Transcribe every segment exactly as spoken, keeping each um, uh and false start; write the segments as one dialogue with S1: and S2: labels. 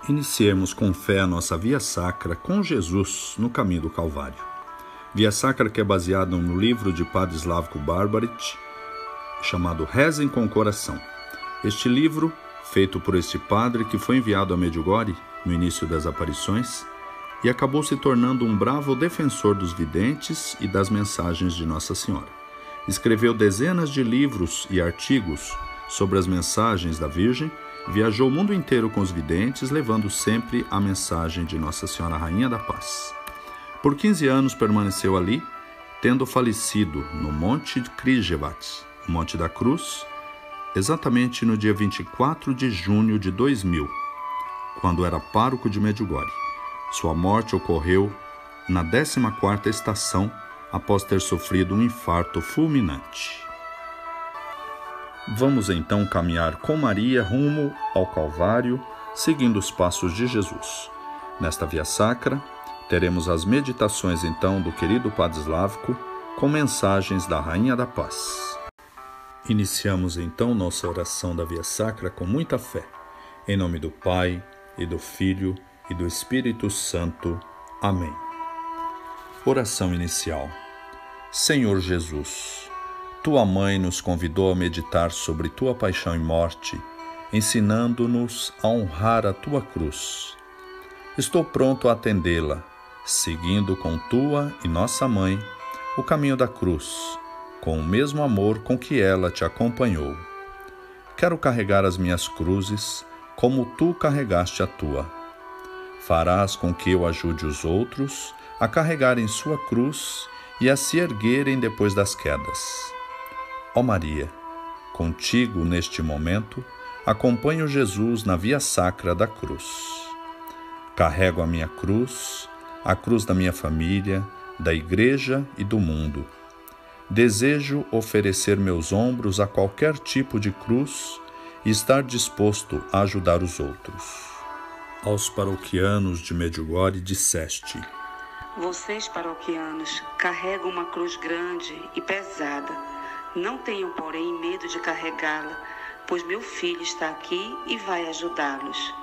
S1: Iniciemos com fé a nossa Via Sacra com Jesus no caminho do Calvário. Via Sacra que é baseada no livro de Padre Slavko Barbaric, chamado Rezem com o Coração. Este livro, feito por este padre que foi enviado a Medjugorje no início das aparições e acabou se tornando um bravo defensor dos videntes e das mensagens de Nossa Senhora. Escreveu dezenas de livros e artigos sobre as mensagens da Virgem, viajou o mundo inteiro com os videntes, levando sempre a mensagem de Nossa Senhora Rainha da Paz. Por quinze anos permaneceu ali, tendo falecido no Monte Križevac, o Monte da Cruz, exatamente no dia vinte e quatro de junho de dois mil, quando era pároco de Medjugorje. Sua morte ocorreu na décima quarta estação, após ter sofrido um infarto fulminante. Vamos então caminhar com Maria rumo ao Calvário, seguindo os passos de Jesus. Nesta Via Sacra, teremos as meditações então do querido Padre Slavko, com mensagens da Rainha da Paz. Iniciamos então nossa oração da Via Sacra com muita fé. Em nome do Pai, e do Filho, e do Espírito Santo. Amém. Oração inicial. Senhor Jesus, Tua Mãe nos convidou a meditar sobre Tua paixão e morte, ensinando-nos a honrar a Tua cruz. Estou pronto a atendê-la, seguindo com Tua e Nossa Mãe o caminho da cruz, com o mesmo amor com que ela te acompanhou. Quero carregar as minhas cruzes como Tu carregaste a Tua. Farás com que eu ajude os outros a carregarem sua cruz e a se erguerem depois das quedas. Ó Maria, contigo neste momento, acompanho Jesus na Via Sacra da cruz. Carrego a minha cruz, a cruz da minha família, da Igreja e do mundo. Desejo oferecer meus ombros a qualquer tipo de cruz e estar disposto a ajudar os outros. Aos paroquianos de Medjugorje disseste:
S2: Vocês, paroquianos, carregam uma cruz grande e pesada. Não tenham, porém, medo de carregá-la, pois meu filho está aqui e vai ajudá-los.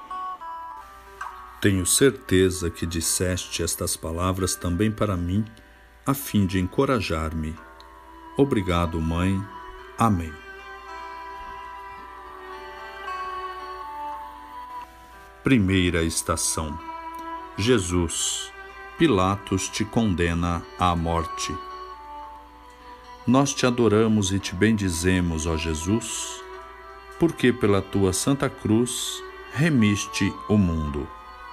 S1: Tenho certeza que disseste estas palavras também para mim, a fim de encorajar-me. Obrigado, Mãe. Amém. Primeira estação. Jesus, Pilatos te condena à morte. Nós te adoramos e te bendizemos, ó Jesus, porque pela tua Santa Cruz remiste o mundo.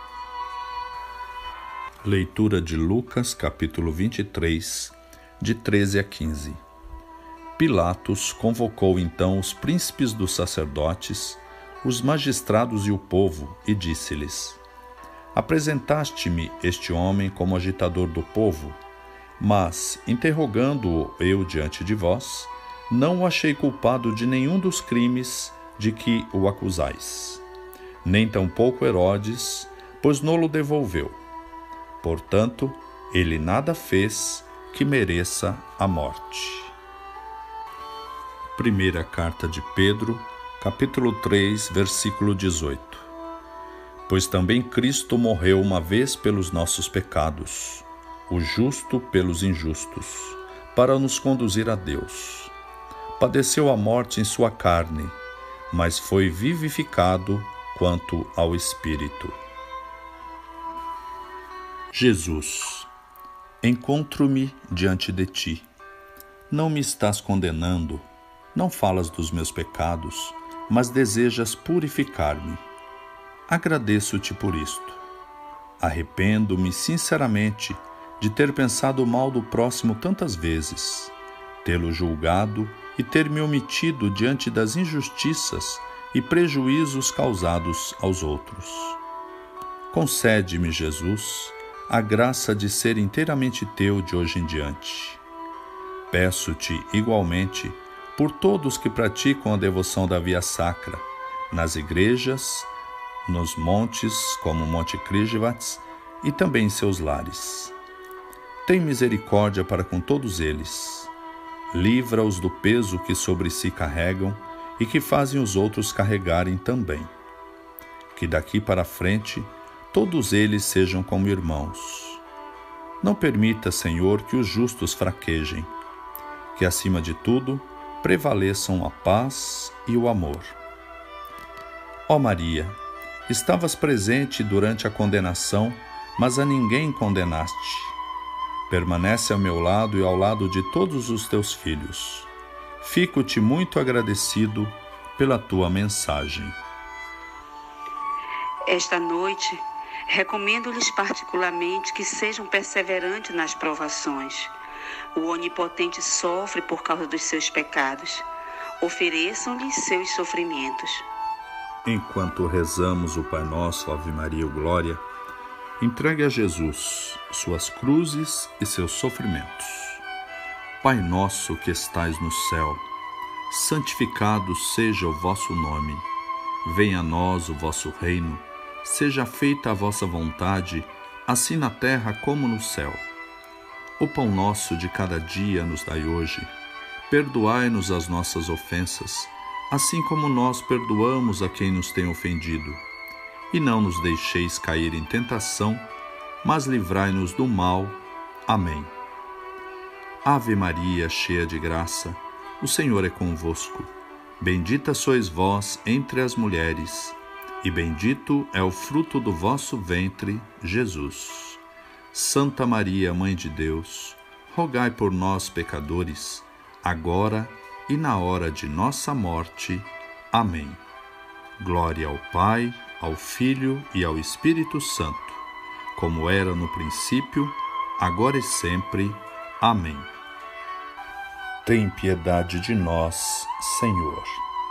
S1: Leitura de Lucas, capítulo vinte e três, de treze a quinze. Pilatos convocou então os príncipes dos sacerdotes, os magistrados e o povo, e disse-lhes: Apresentaste-me este homem como agitador do povo, mas, interrogando-o eu diante de vós, não o achei culpado de nenhum dos crimes de que o acusais. Nem tampouco Herodes, pois no-lo devolveu. Portanto, ele nada fez que mereça a morte. Primeira carta de Pedro, capítulo três, versículo dezoito. Pois também Cristo morreu uma vez pelos nossos pecados, o justo pelos injustos, para nos conduzir a Deus. Padeceu a morte em sua carne, mas foi vivificado quanto ao Espírito. Jesus, encontro-me diante de ti. Não me estás condenando, não falas dos meus pecados, mas desejas purificar-me. Agradeço-te por isto. Arrependo-me sinceramente de ter pensado mal do próximo tantas vezes, tê-lo julgado e ter me omitido diante das injustiças e prejuízos causados aos outros. Concede-me, Jesus, a graça de ser inteiramente teu de hoje em diante. Peço-te, igualmente, por todos que praticam a devoção da Via Sacra, nas igrejas, nos montes, como o Monte Križevac, e também em seus lares. Tem misericórdia para com todos eles. Livra-os do peso que sobre si carregam e que fazem os outros carregarem também. que daqui para frente todos eles sejam como irmãos. Não permita, Senhor, que os justos fraquejem, que acima de tudo prevaleçam a paz e o amor. Ó Maria, estavas presente durante a condenação, mas a ninguém condenaste. Permanece ao meu lado e ao lado de todos os teus filhos. Fico-te muito agradecido pela tua mensagem.
S2: Esta noite, recomendo-lhes particularmente que sejam perseverantes nas provações. O Onipotente sofre por causa dos seus pecados. Ofereçam-lhe seus sofrimentos.
S1: Enquanto rezamos o Pai Nosso, Ave Maria, o Glória, entregue a Jesus suas cruzes e seus sofrimentos. Pai nosso que estais no céu, santificado seja o vosso nome. Venha a nós o vosso reino. Seja feita a vossa vontade, assim na terra como no céu. O pão nosso de cada dia nos dai hoje. Perdoai-nos as nossas ofensas, assim como nós perdoamos a quem nos tem ofendido. E não nos deixeis cair em tentação, mas livrai-nos do mal. Amém. Ave Maria, cheia de graça, o Senhor é convosco. Bendita sois vós entre as mulheres, e bendito é o fruto do vosso ventre, Jesus. Santa Maria, Mãe de Deus, rogai por nós, pecadores, agora e na hora de nossa morte. Amém. Glória ao Pai, ao Filho e ao Espírito Santo, como era no princípio, agora e sempre. Amém. Tem piedade de nós, Senhor.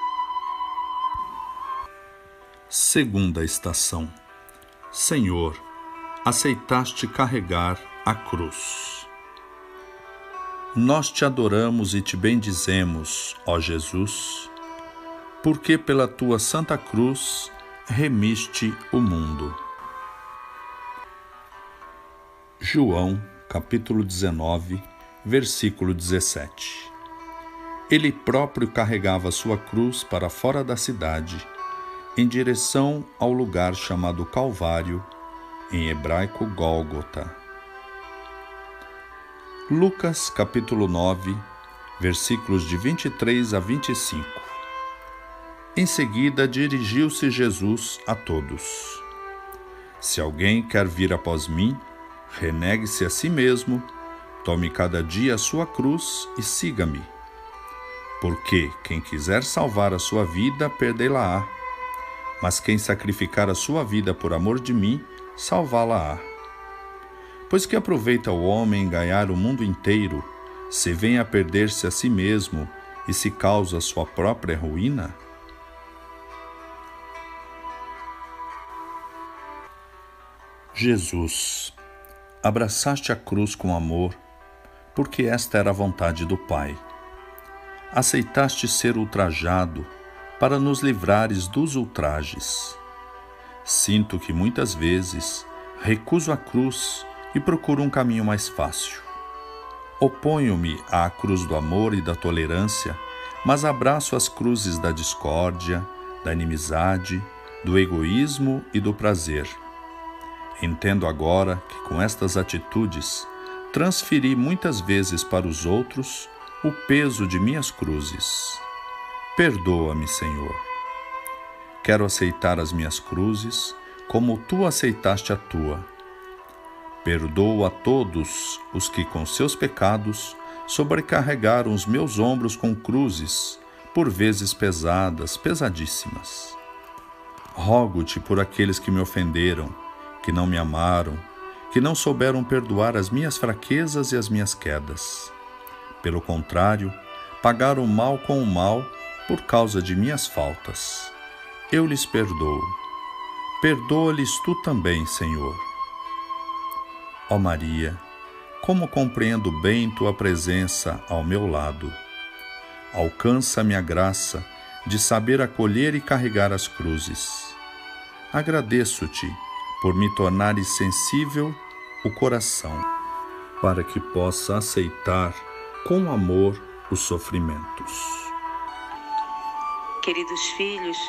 S1: Segunda estação. Senhor, aceitaste carregar a cruz. Nós te adoramos e te bendizemos, ó Jesus, porque pela tua santa cruz remiste o mundo. João, capítulo dezenove, versículo dezessete. Ele próprio carregava sua cruz para fora da cidade, em direção ao lugar chamado Calvário, em hebraico Gólgota. Lucas, capítulo nove, versículos de vinte e três a vinte e cinco. Em seguida, dirigiu-se Jesus a todos. Se alguém quer vir após mim, renegue-se a si mesmo, tome cada dia a sua cruz e siga-me. Porque quem quiser salvar a sua vida, perdê-la-á. Mas quem sacrificar a sua vida por amor de mim, salvá-la-á. Pois que aproveita o homem ganhar o mundo inteiro, se vem a perder-se a si mesmo e se causa sua própria ruína? Jesus, abraçaste a cruz com amor, porque esta era a vontade do Pai. Aceitaste ser ultrajado para nos livrares dos ultrajes. Sinto que muitas vezes recuso a cruz e procuro um caminho mais fácil. Oponho-me à cruz do amor e da tolerância, mas abraço as cruzes da discórdia, da inimizade, do egoísmo e do prazer. Entendo agora que com estas atitudes transferi muitas vezes para os outros o peso de minhas cruzes. Perdoa-me, Senhor. Quero aceitar as minhas cruzes como tu aceitaste a tua. Perdoo a todos os que com seus pecados sobrecarregaram os meus ombros com cruzes, por vezes pesadas, pesadíssimas. Rogo-te por aqueles que me ofenderam, que não me amaram, que não souberam perdoar as minhas fraquezas e as minhas quedas. Pelo contrário, pagaram o mal com o mal por causa de minhas faltas. Eu lhes perdoo. Perdoa-lhes tu também, Senhor. Ó Maria, como compreendo bem tua presença ao meu lado. Alcança-me a graça de saber acolher e carregar as cruzes. Agradeço-te por me tornares sensível o coração, para que possa aceitar com amor os sofrimentos.
S2: Queridos filhos,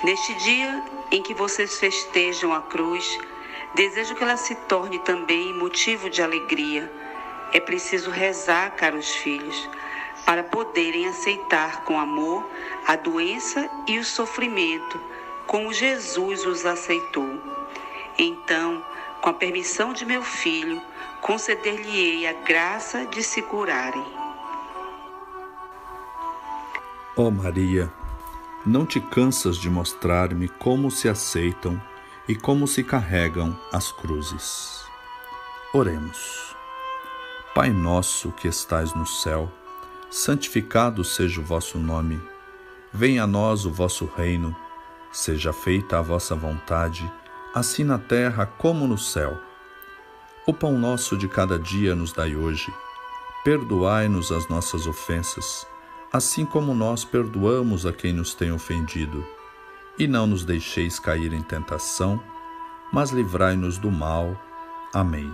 S2: Neste dia em que vocês festejam a cruz, desejo que ela se torne também motivo de alegria. É preciso rezar, caros filhos, para poderem aceitar com amor a doença e o sofrimento, como Jesus os aceitou. Então, com a permissão de meu filho, conceder-lhe-ei a graça de se curarem.
S1: Ó Maria, não te cansas de mostrar-me como se aceitam e como se carregam as cruzes. Oremos. Pai nosso que estais no céu, santificado seja o vosso nome. Venha a nós o vosso reino. Seja feita a vossa vontade, assim na terra como no céu. O pão nosso de cada dia nos dai hoje. Perdoai-nos as nossas ofensas, assim como nós perdoamos a quem nos tem ofendido. E não nos deixeis cair em tentação, mas livrai-nos do mal. Amém.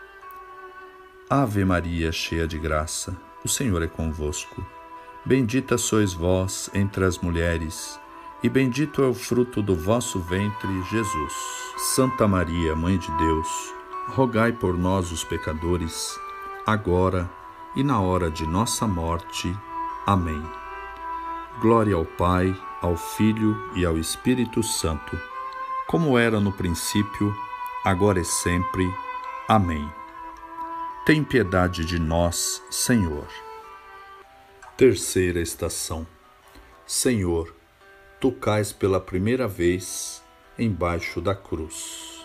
S1: Ave Maria, cheia de graça, o Senhor é convosco. Bendita sois vós entre as mulheres, e bendito é o fruto do vosso ventre, Jesus. Santa Maria, Mãe de Deus, rogai por nós, os pecadores, agora e na hora de nossa morte. Amém. Glória ao Pai, ao Filho e ao Espírito Santo, como era no princípio, agora e sempre. Amém. Tem piedade de nós, Senhor. Terceira estação. Senhor, tu cais pela primeira vez embaixo da cruz.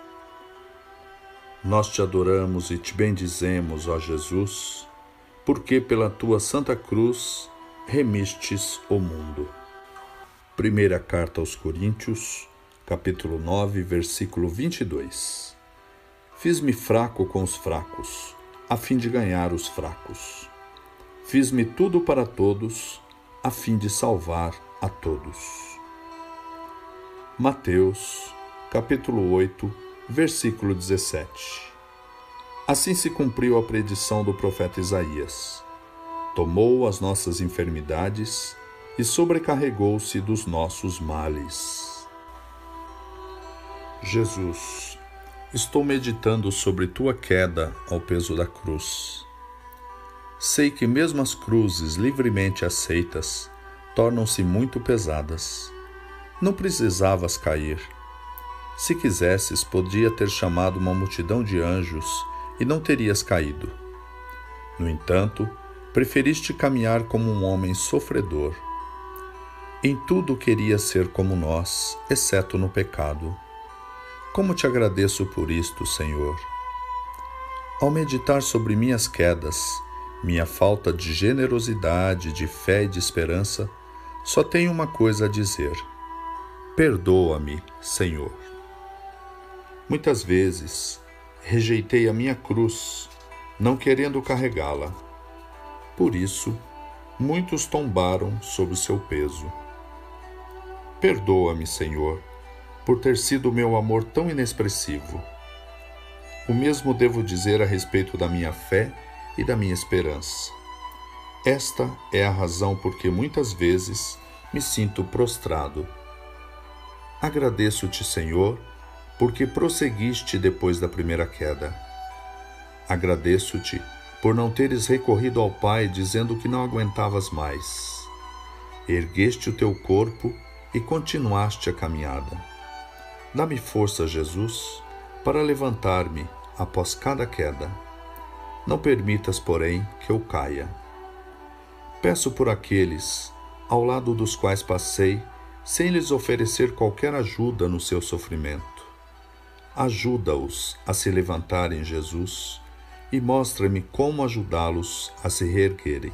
S1: Nós te adoramos e te bendizemos, ó Jesus, porque pela tua santa cruz remistes o mundo. Primeira carta aos Coríntios, capítulo nove, versículo vinte e dois. Fiz-me fraco com os fracos, a fim de ganhar os fracos. Fiz-me tudo para todos, a fim de salvar a todos. Mateus, capítulo oito, versículo dezessete. Assim se cumpriu a predição do profeta Isaías. Tomou as nossas enfermidades e sobrecarregou-se dos nossos males. Jesus, estou meditando sobre tua queda ao peso da cruz. Sei que mesmo as cruzes livremente aceitas tornam-se muito pesadas. Não precisavas cair. Se quisesses, podia ter chamado uma multidão de anjos e não terias caído. No entanto, preferiste caminhar como um homem sofredor. Em tudo querias ser como nós, exceto no pecado. Como te agradeço por isto, Senhor. Ao meditar sobre minhas quedas, minha falta de generosidade, de fé e de esperança, só tenho uma coisa a dizer: perdoa-me, Senhor. Muitas vezes rejeitei a minha cruz, não querendo carregá-la. Por isso, muitos tombaram sob o seu peso. Perdoa-me, Senhor, por ter sido o meu amor tão inexpressivo. O mesmo devo dizer a respeito da minha fé e da minha esperança. Esta é a razão por que muitas vezes me sinto prostrado. Agradeço-te, Senhor, porque prosseguiste depois da primeira queda. Agradeço-te por não teres recorrido ao Pai dizendo que não aguentavas mais. Ergueste o teu corpo e continuaste a caminhada. Dá-me força, Jesus, para levantar-me após cada queda. Não permitas, porém, que eu caia. Peço por aqueles ao lado dos quais passei, sem lhes oferecer qualquer ajuda no seu sofrimento. Ajuda-os a se levantarem, Jesus, e mostra-me como ajudá-los a se reerguerem.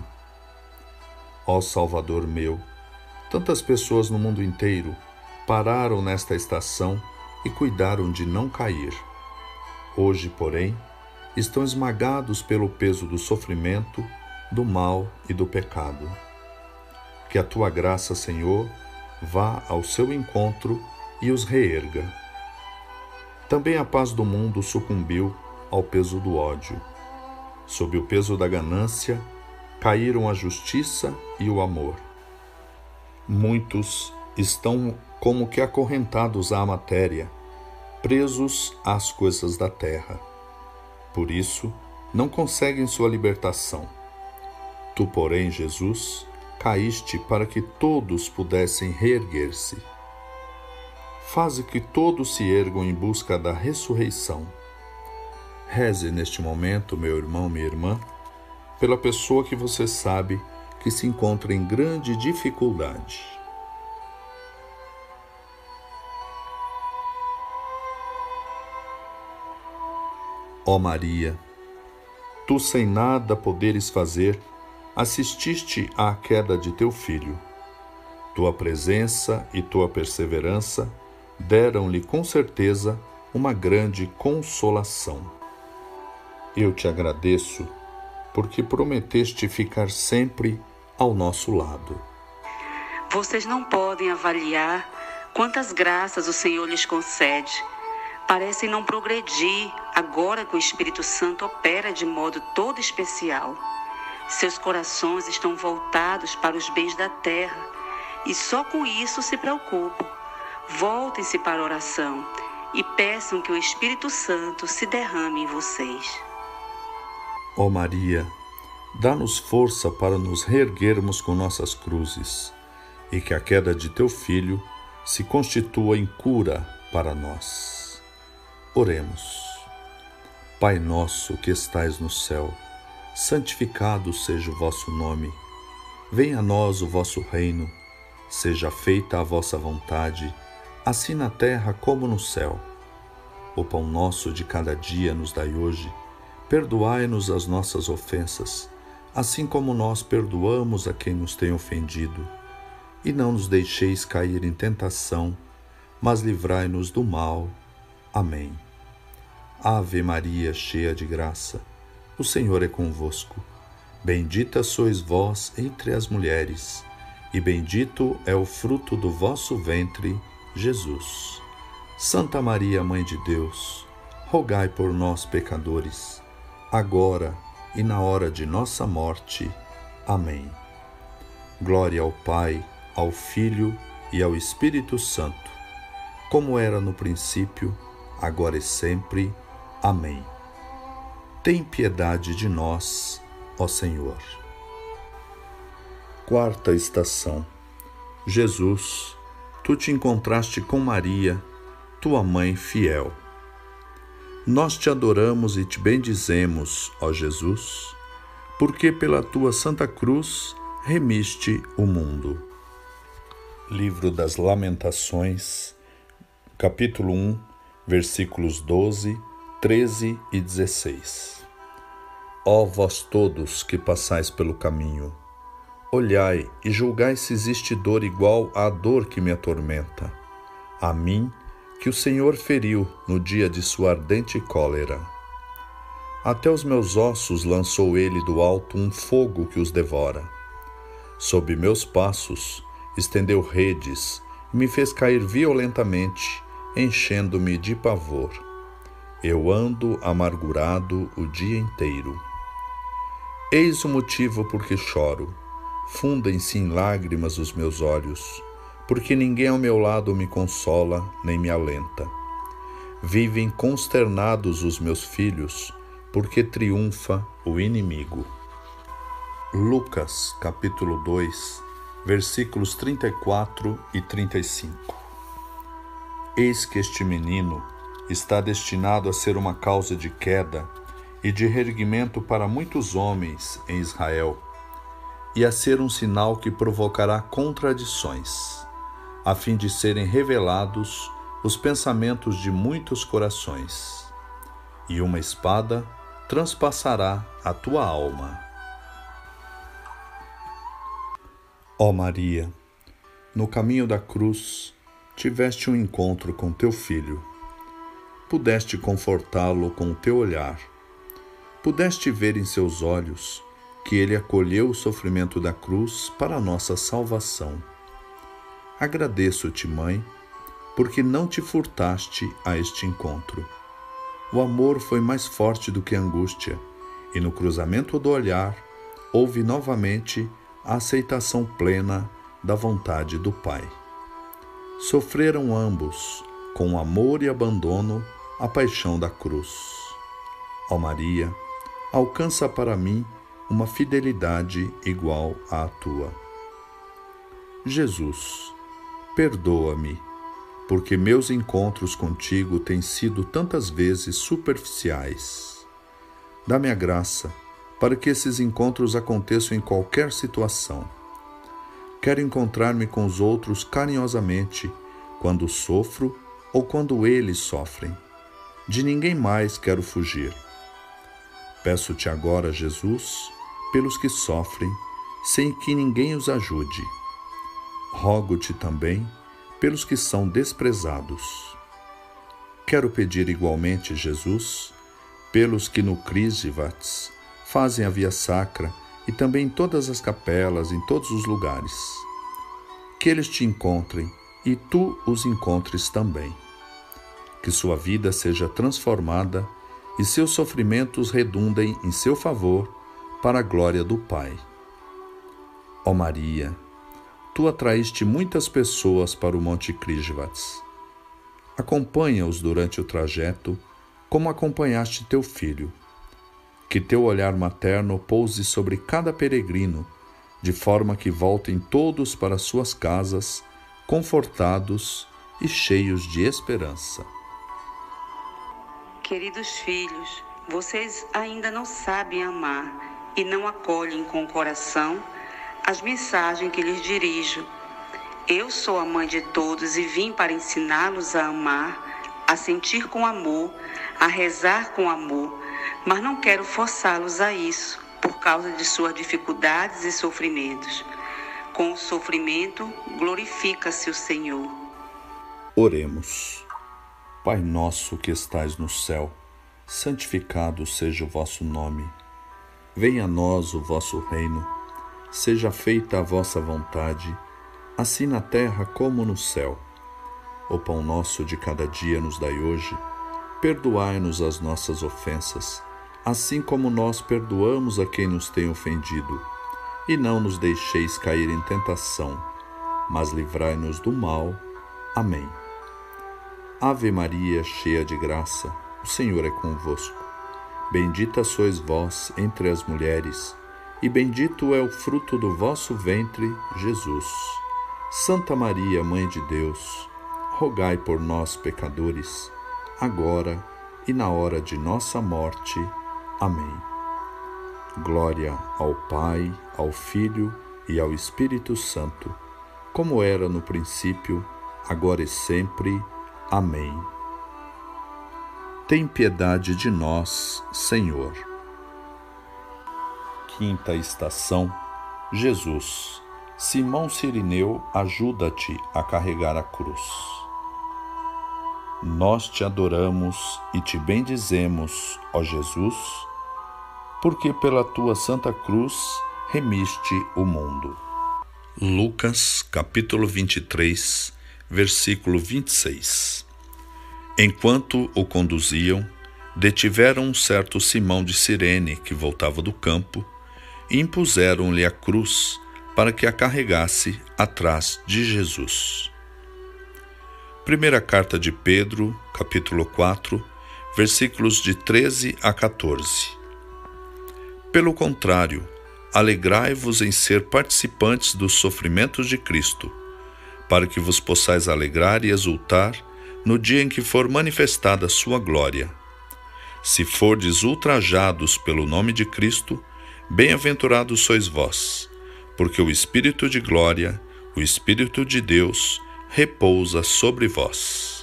S1: Ó Salvador meu, tantas pessoas no mundo inteiro pararam nesta estação e cuidaram de não cair. Hoje, porém, estão esmagados pelo peso do sofrimento, do mal e do pecado. Que a tua graça, Senhor, vá ao seu encontro e os reerga. Também a paz do mundo sucumbiu ao peso do ódio. Sob o peso da ganância, caíram a justiça e o amor. Muitos estão como que acorrentados à matéria, presos às coisas da terra. Por isso, não conseguem sua libertação. Tu, porém, Jesus, caíste para que todos pudessem reerguer-se. Faze que todos se ergam em busca da ressurreição. Reze neste momento, meu irmão, minha irmã, pela pessoa que você sabe que se encontra em grande dificuldade. Ó Maria, tu sem nada poderes fazer, assististe à queda de teu filho. Tua presença e tua perseverança deram-lhe com certeza uma grande consolação. Eu te agradeço porque prometeste ficar sempre ao nosso lado.
S2: Vocês não podem avaliar quantas graças o Senhor lhes concede. Parecem não progredir agora que o Espírito Santo opera de modo todo especial. Seus corações estão voltados para os bens da terra e só com isso se preocupam. Voltem-se para a oração e peçam que o Espírito Santo se derrame em vocês.
S1: Ó Maria, dá-nos força para nos reerguermos com nossas cruzes e que a queda de teu Filho se constitua em cura para nós. Oremos. Pai nosso que estais no céu, santificado seja o vosso nome. Venha a nós o vosso reino. Seja feita a vossa vontade, assim na terra como no céu. O pão nosso de cada dia nos dai hoje. Perdoai-nos as nossas ofensas, assim como nós perdoamos a quem nos tem ofendido. E não nos deixeis cair em tentação, mas livrai-nos do mal. Amém. Ave Maria, cheia de graça, o Senhor é convosco. Bendita sois vós entre as mulheres, e bendito é o fruto do vosso ventre, Jesus. Santa Maria, Mãe de Deus, rogai por nós, pecadores, agora e na hora de nossa morte. Amém. Glória ao Pai, ao Filho e ao Espírito Santo, como era no princípio, agora e sempre. Amém. Tem piedade de nós, ó Senhor. Quarta estação. Jesus, tu te encontraste com Maria, tua mãe fiel. Nós te adoramos e te bendizemos, ó Jesus, porque pela tua Santa Cruz remiste o mundo. Livro das Lamentações, capítulo um, versículos doze, treze e dezesseis. Ó vós todos que passais pelo caminho, olhai e julgai se existe dor igual à dor que me atormenta, a mim que o Senhor feriu no dia de sua ardente cólera. Até os meus ossos lançou ele do alto um fogo que os devora. Sob meus passos estendeu redes e me fez cair violentamente, enchendo-me de pavor. Eu ando amargurado o dia inteiro. Eis o motivo por que choro. Fundem-se em lágrimas os meus olhos, porque ninguém ao meu lado me consola nem me alenta. Vivem consternados os meus filhos, porque triunfa o inimigo. Lucas, capítulo dois, versículos trinta e quatro e trinta e cinco. Eis que este menino está destinado a ser uma causa de queda e de reerguimento para muitos homens em Israel, e a ser um sinal que provocará contradições, a fim de serem revelados os pensamentos de muitos corações, e uma espada transpassará a tua alma. Ó Maria, no caminho da cruz, tiveste um encontro com teu filho. Pudeste confortá-lo com o teu olhar. Pudeste ver em seus olhos que ele acolheu o sofrimento da cruz para a nossa salvação. Agradeço-te, Mãe, porque não te furtaste a este encontro. O amor foi mais forte do que a angústia, e no cruzamento do olhar houve novamente a aceitação plena da vontade do Pai. sofreram ambos, com amor e abandono, a paixão da cruz. Ó Maria, alcança para mim uma fidelidade igual à tua. Jesus, perdoa-me, porque meus encontros contigo têm sido tantas vezes superficiais. Dá-me a graça para que esses encontros aconteçam em qualquer situação. Quero encontrar-me com os outros carinhosamente, quando sofro ou quando eles sofrem. De ninguém mais quero fugir. Peço-te agora, Jesus, pelos que sofrem, sem que ninguém os ajude. Rogo-te também pelos que são desprezados. Quero pedir igualmente, Jesus, pelos que no Krisivats fazem a via sacra e também em todas as capelas, em todos os lugares. Que eles te encontrem e tu os encontres também. Que sua vida seja transformada e seus sofrimentos redundem em seu favor para a glória do Pai. Ó Maria, tu atraíste muitas pessoas para o Monte Krisivats. Acompanha-os durante o trajeto, como acompanhaste teu filho. Que teu olhar materno pouse sobre cada peregrino, de forma que voltem todos para suas casas, confortados e cheios de esperança.
S2: Queridos filhos, vocês ainda não sabem amar e não acolhem com o coração as mensagens que lhes dirijo. Eu sou a mãe de todos e vim para ensiná-los a amar, a sentir com amor, a rezar com amor, mas não quero forçá-los a isso, por causa de suas dificuldades e sofrimentos. Com o sofrimento, glorifica-se o Senhor.
S1: Oremos. Pai nosso que estais no céu, santificado seja o vosso nome. Venha a nós o vosso reino. Seja feita a vossa vontade, assim na terra como no céu. O pão nosso de cada dia nos dai hoje. Perdoai-nos as nossas ofensas, assim como nós perdoamos a quem nos tem ofendido. E não nos deixeis cair em tentação, mas livrai-nos do mal. Amém. Ave Maria, cheia de graça, o Senhor é convosco. Bendita sois vós entre as mulheres, e bendito é o fruto do vosso ventre, Jesus. Santa Maria, Mãe de Deus, rogai por nós, pecadores, agora e na hora de nossa morte. Amém. Glória ao Pai, ao Filho e ao Espírito Santo, como era no princípio, agora e sempre. Amém. Tem piedade de nós, Senhor. Quinta estação. Jesus. Simão Cirineu ajuda-te a carregar a cruz. Nós te adoramos e te bendizemos, ó Jesus, porque pela tua santa cruz remiste o mundo. Lucas, capítulo vinte e três, versículo vinte e seis. Enquanto o conduziam, detiveram um certo Simão de Cirene, que voltava do campo, e impuseram-lhe a cruz para que a carregasse atrás de Jesus. Primeira carta de Pedro, capítulo quatro, versículos de treze a quatorze. Pelo contrário, alegrai-vos em ser participantes dos sofrimentos de Cristo, para que vos possais alegrar e exultar no dia em que for manifestada a sua glória. Se fordes ultrajados pelo nome de Cristo, bem-aventurados sois vós, porque o Espírito de glória, o Espírito de Deus, repousa sobre vós.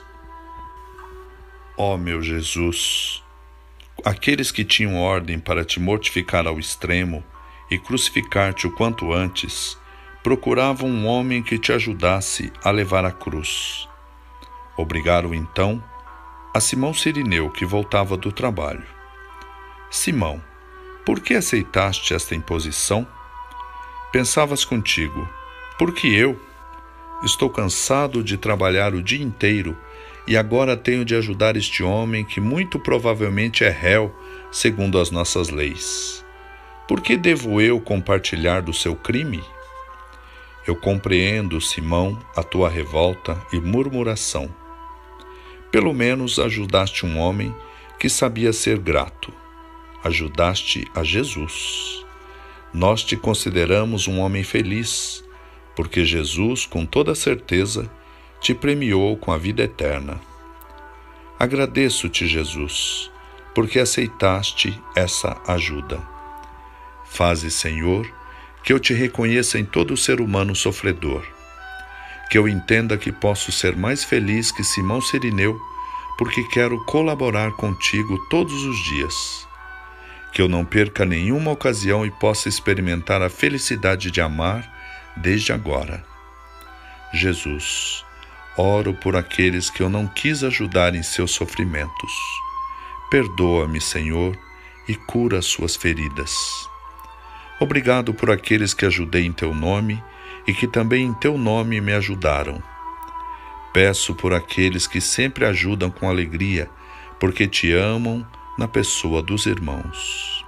S1: Ó meu Jesus, aqueles que tinham ordem para te mortificar ao extremo e crucificar-te o quanto antes, procuravam um homem que te ajudasse a levar a cruz. Obrigaram então a Simão Cirineu, que voltava do trabalho. Simão, por que aceitaste esta imposição? Pensavas contigo, por que eu? Estou cansado de trabalhar o dia inteiro e agora tenho de ajudar este homem que muito provavelmente é réu segundo as nossas leis. Por que devo eu compartilhar do seu crime? Eu compreendo, Simão, a tua revolta e murmuração. Pelo menos ajudaste um homem que sabia ser grato. Ajudaste a Jesus. Nós te consideramos um homem feliz, porque Jesus, com toda certeza, te premiou com a vida eterna. Agradeço-te, Jesus, porque aceitaste essa ajuda. Faze, Senhor, que eu te reconheça em todo ser humano sofredor, que eu entenda que posso ser mais feliz que Simão Cirineu, porque quero colaborar contigo todos os dias, que eu não perca nenhuma ocasião e possa experimentar a felicidade de amar desde agora. Jesus, oro por aqueles que eu não quis ajudar em seus sofrimentos. Perdoa-me, Senhor, e cura suas feridas. Obrigado por aqueles que ajudei em teu nome e que também em teu nome me ajudaram. Peço por aqueles que sempre ajudam com alegria, porque te amam na pessoa dos irmãos.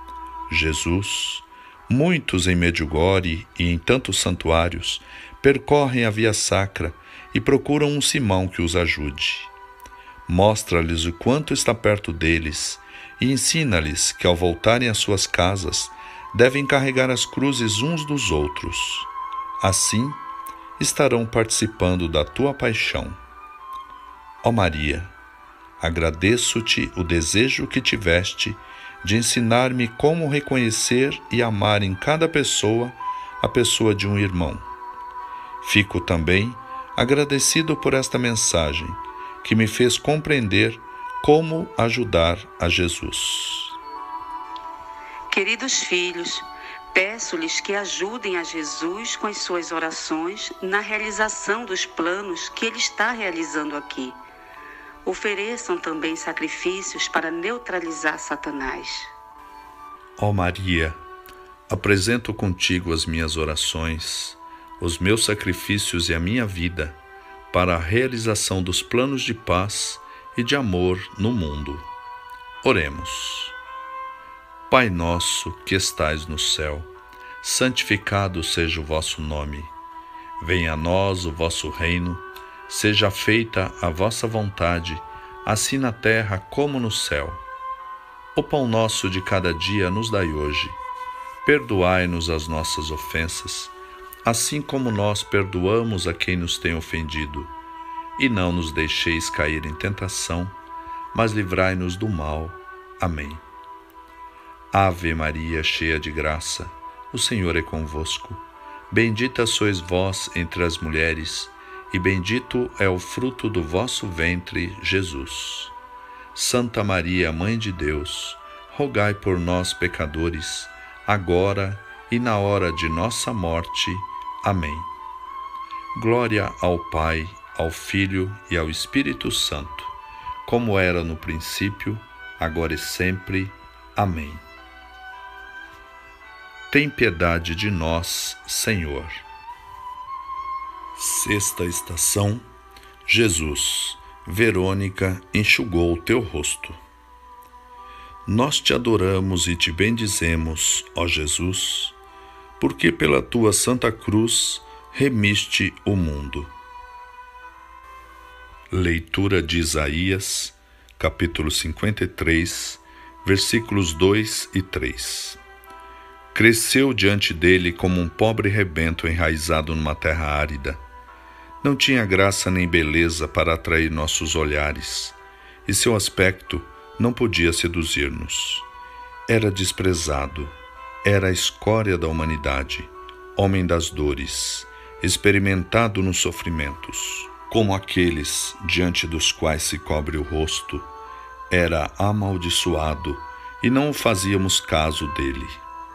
S1: Jesus, muitos em Medjugorje e em tantos santuários percorrem a via sacra e procuram um Simão que os ajude. Mostra-lhes o quanto está perto deles e ensina-lhes que, ao voltarem às suas casas, devem carregar as cruzes uns dos outros. Assim, estarão participando da tua paixão. Ó Maria, agradeço-te o desejo que tiveste de ensinar-me como reconhecer e amar em cada pessoa a pessoa de um irmão. Fico também agradecido por esta mensagem, que me fez compreender como ajudar a Jesus.
S2: Queridos filhos, peço-lhes que ajudem a Jesus com as suas orações na realização dos planos que ele está realizando aqui. Ofereçam também sacrifícios para neutralizar Satanás.
S1: Ó Maria, apresento contigo as minhas orações, os meus sacrifícios e a minha vida para a realização dos planos de paz e de amor no mundo. Oremos. Pai nosso que estais no céu, santificado seja o vosso nome. Venha a nós o vosso reino, seja feita a vossa vontade, assim na terra como no céu. O pão nosso de cada dia nos dai hoje. Perdoai-nos as nossas ofensas, assim como nós perdoamos a quem nos tem ofendido. E não nos deixeis cair em tentação, mas livrai-nos do mal. Amém. Ave Maria, cheia de graça, o Senhor é convosco. Bendita sois vós entre as mulheres, e bendito é o fruto do vosso ventre, Jesus. Santa Maria, Mãe de Deus, rogai por nós, pecadores, agora e na hora de nossa morte. Amém. Glória ao Pai, ao Filho e ao Espírito Santo, como era no princípio, agora e sempre. Amém. Tem piedade de nós, Senhor. Sexta estação. Jesus, Verônica enxugou o teu rosto. Nós te adoramos e te bendizemos, ó Jesus, porque pela tua santa cruz remiste o mundo. Leitura de Isaías, capítulo cinquenta e três, versículos dois e três. Cresceu diante dele como um pobre rebento enraizado numa terra árida. Não tinha graça nem beleza para atrair nossos olhares, e seu aspecto não podia seduzir-nos. Era desprezado, era a escória da humanidade, homem das dores, experimentado nos sofrimentos. Como aqueles diante dos quais se cobre o rosto, era amaldiçoado e não fazíamos caso dele.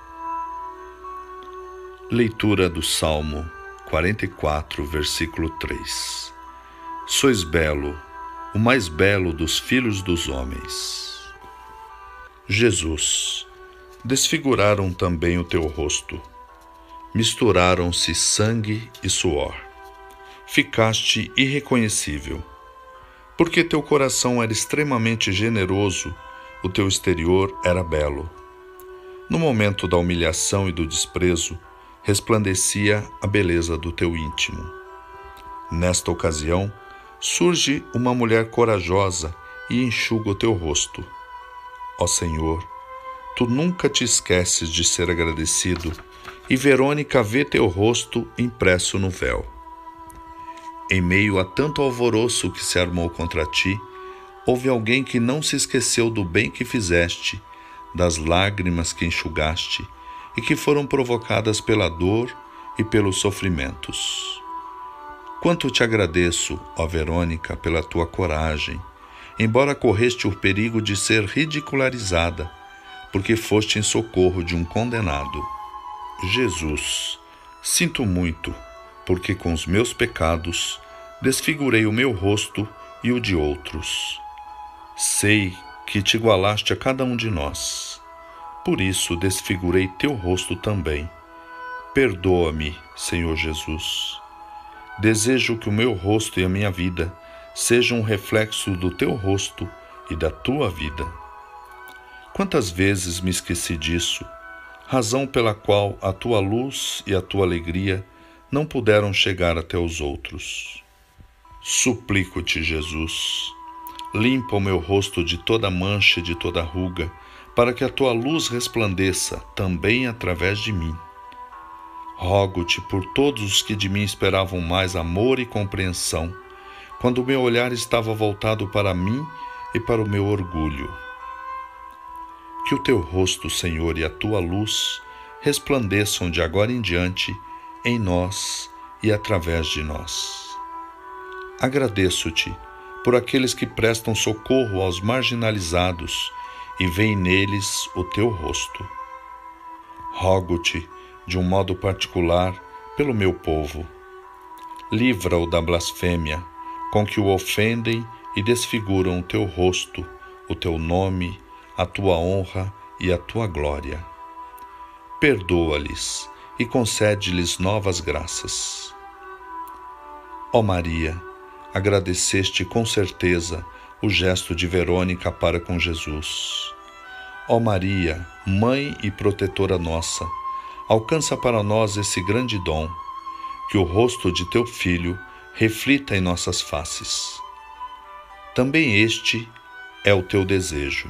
S1: Leitura do Salmo quarenta e quatro, versículo três. Sois belo, o mais belo dos filhos dos homens. Jesus, desfiguraram também o teu rosto, misturaram-se sangue e suor. Ficaste irreconhecível. Porque teu coração era extremamente generoso, o teu exterior era belo. No momento da humilhação e do desprezo, resplandecia a beleza do teu íntimo. Nesta ocasião, surge uma mulher corajosa e enxuga o teu rosto. Ó Senhor, tu nunca te esqueces de ser agradecido, e Verônica vê teu rosto impresso no véu. Em meio a tanto alvoroço que se armou contra ti, houve alguém que não se esqueceu do bem que fizeste, das lágrimas que enxugaste e que foram provocadas pela dor e pelos sofrimentos. Quanto te agradeço, ó Verônica, pela tua coragem, embora correste o perigo de ser ridicularizada, porque foste em socorro de um condenado. Jesus, sinto muito, porque com os meus pecados desfigurei o meu rosto e o de outros. Sei que te igualaste a cada um de nós. Por isso desfigurei teu rosto também. Perdoa-me, Senhor Jesus. Desejo que o meu rosto e a minha vida sejam um reflexo do teu rosto e da tua vida. Quantas vezes me esqueci disso, razão pela qual a tua luz e a tua alegria não puderam chegar até os outros. Suplico-te, Jesus, limpa o meu rosto de toda mancha e de toda ruga, para que a tua luz resplandeça também através de mim. Rogo-te por todos os que de mim esperavam mais amor e compreensão, quando o meu olhar estava voltado para mim e para o meu orgulho. Que o teu rosto, Senhor, e a tua luz resplandeçam de agora em diante em nós e através de nós. Agradeço-te por aqueles que prestam socorro aos marginalizados e veem neles o teu rosto. Rogo-te, de um modo particular, pelo meu povo. Livra-o da blasfêmia, com que o ofendem e desfiguram o teu rosto, o teu nome, a tua honra e a tua glória. Perdoa-lhes e concede-lhes novas graças. Ó Maria, agradeceste com certeza o gesto de Verônica para com Jesus. Ó Maria, Mãe e Protetora nossa, alcança para nós esse grande dom, que o rosto de teu Filho reflita em nossas faces. Também este é o teu desejo.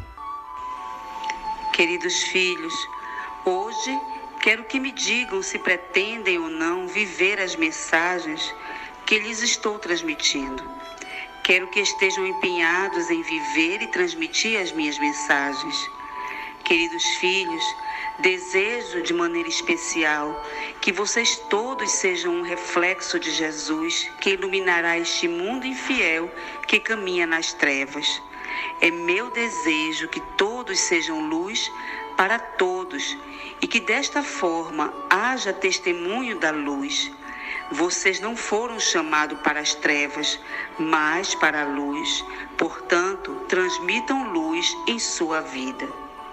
S2: Queridos filhos, hoje quero que me digam se pretendem ou não viver as mensagens que lhes estou transmitindo. Quero que estejam empenhados em viver e transmitir as minhas mensagens. Queridos filhos, desejo de maneira especial que vocês todos sejam um reflexo de Jesus que iluminará este mundo infiel que caminha nas trevas. É meu desejo que todos sejam luz para todos e que desta forma haja testemunho da luz. Vocês não foram chamados para as trevas, mas para a luz. Portanto, transmitam luz em sua vida.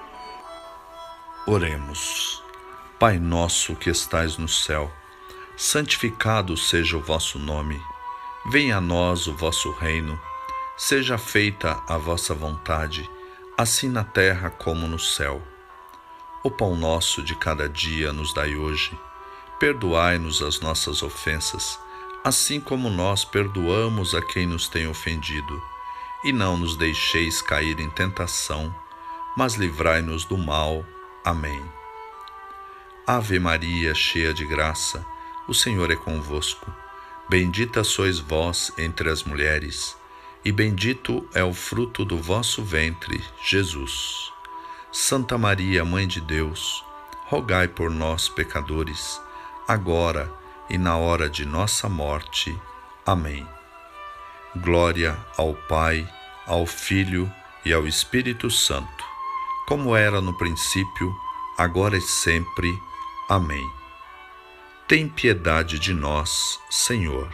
S1: Oremos. Pai nosso que estais no céu, santificado seja o vosso nome. Venha a nós o vosso reino. Seja feita a vossa vontade, assim na terra como no céu. O pão nosso de cada dia nos dai hoje. Perdoai-nos as nossas ofensas, assim como nós perdoamos a quem nos tem ofendido. E não nos deixeis cair em tentação, mas livrai-nos do mal. Amém. Ave Maria, cheia de graça, o Senhor é convosco. Bendita sois vós entre as mulheres, e bendito é o fruto do vosso ventre, Jesus. Santa Maria, Mãe de Deus, rogai por nós, pecadores, agora e na hora de nossa morte. Amém. Glória ao Pai, ao Filho e ao Espírito Santo, como era no princípio, agora e sempre. Amém. Tem piedade de nós, Senhor.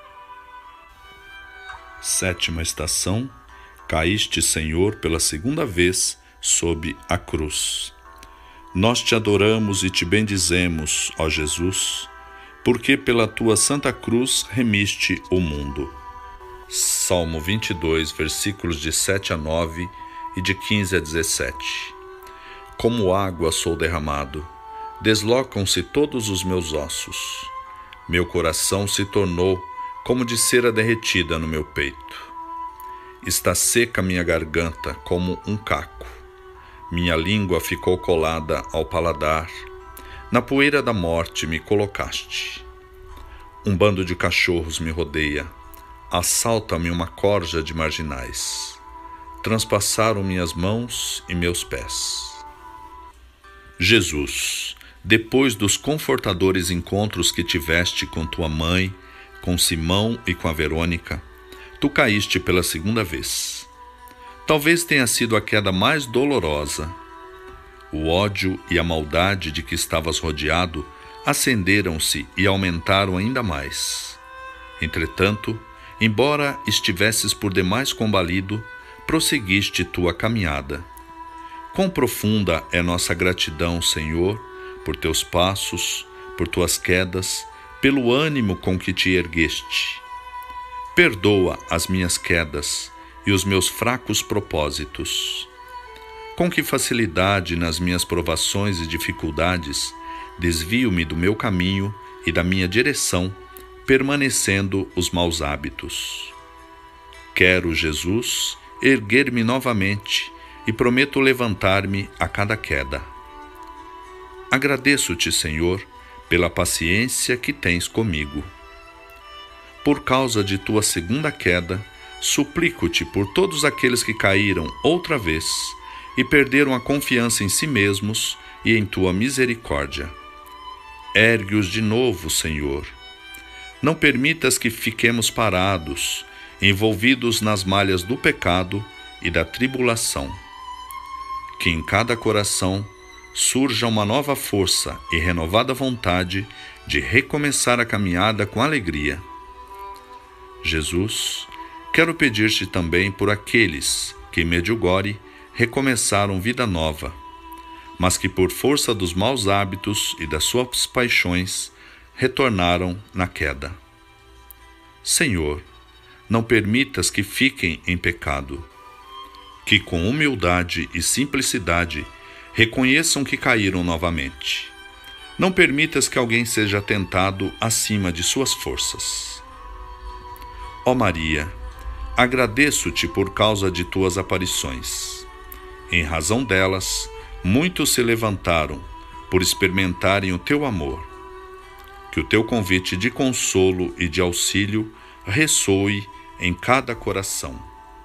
S1: Sétima estação. Caíste, Senhor, pela segunda vez sob a cruz. Nós te adoramos e te bendizemos, ó Jesus, porque pela tua santa cruz remiste o mundo. Salmo vinte e dois, versículos de sete a nove e de quinze a dezessete. Como água sou derramado, deslocam-se todos os meus ossos. Meu coração se tornou como de cera derretida no meu peito. Está seca minha garganta como um caco. Minha língua ficou colada ao paladar. Na poeira da morte me colocaste. Um bando de cachorros me rodeia. Assalta-me uma corja de marginais. Transpassaram minhas mãos e meus pés. Jesus, depois dos confortadores encontros que tiveste com tua mãe, com Simão e com a Verônica, tu caíste pela segunda vez. Talvez tenha sido a queda mais dolorosa. O ódio e a maldade de que estavas rodeado acenderam-se e aumentaram ainda mais. Entretanto, embora estivesses por demais combalido, prosseguiste tua caminhada. Quão profunda é nossa gratidão, Senhor, por teus passos, por tuas quedas, pelo ânimo com que te ergueste. Perdoa as minhas quedas e os meus fracos propósitos. Com que facilidade nas minhas provações e dificuldades desvio-me do meu caminho e da minha direção, permanecendo os maus hábitos. Quero, Jesus, erguer-me novamente e prometo levantar-me a cada queda. Agradeço-te, Senhor, pela paciência que tens comigo. Por causa de tua segunda queda, suplico-te por todos aqueles que caíram outra vez e perderam a confiança em si mesmos e em tua misericórdia. Ergue-os de novo, Senhor. Não permitas que fiquemos parados, envolvidos nas malhas do pecado e da tribulação. Que em cada coração surja uma nova força e renovada vontade de recomeçar a caminhada com alegria. Jesus, quero pedir-te também por aqueles que em Medjugorje recomeçaram vida nova, mas que por força dos maus hábitos e das suas paixões retornaram na queda. Senhor, não permitas que fiquem em pecado, que com humildade e simplicidade reconheçam que caíram novamente. Não permitas que alguém seja tentado acima de suas forças. Ó Maria, agradeço-te por causa de tuas aparições. Em razão delas, muitos se levantaram por experimentarem o teu amor. Que o teu convite de consolo e de auxílio ressoe em cada coração.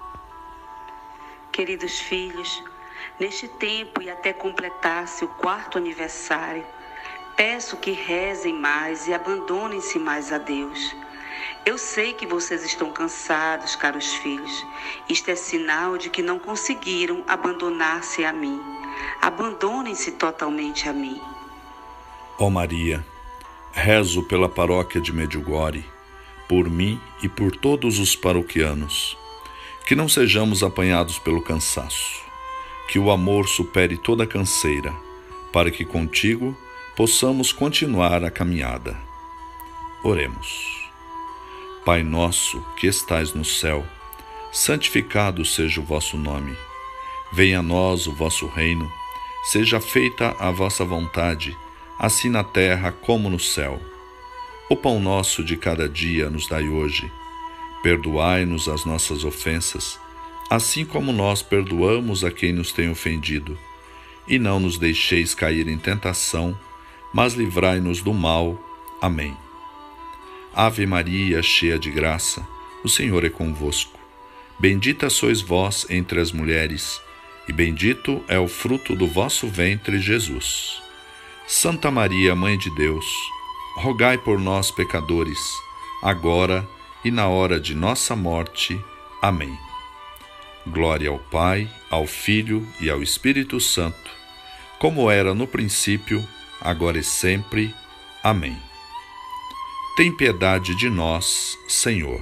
S2: Queridos filhos, neste tempo e até completar-se o quarto aniversário, peço que rezem mais e abandonem-se mais a Deus. Eu sei que vocês estão cansados, caros filhos. Isto é sinal de que não conseguiram abandonar-se a mim. Abandonem-se totalmente a mim.
S1: Ó Maria, rezo pela paróquia de Medjugorje, por mim e por todos os paroquianos, que não sejamos apanhados pelo cansaço, que o amor supere toda canseira, para que contigo possamos continuar a caminhada. Oremos. Pai nosso que estais no céu, santificado seja o vosso nome. Venha a nós o vosso reino, seja feita a vossa vontade, assim na terra como no céu. O pão nosso de cada dia nos dai hoje. Perdoai-nos as nossas ofensas, assim como nós perdoamos a quem nos tem ofendido. E não nos deixeis cair em tentação, mas livrai-nos do mal. Amém. Ave Maria, cheia de graça, o Senhor é convosco. Bendita sois vós entre as mulheres, e bendito é o fruto do vosso ventre, Jesus. Santa Maria, Mãe de Deus, rogai por nós, pecadores, agora e na hora de nossa morte. Amém. Glória ao Pai, ao Filho e ao Espírito Santo, como era no princípio, agora e sempre. Amém. Tem piedade de nós, Senhor.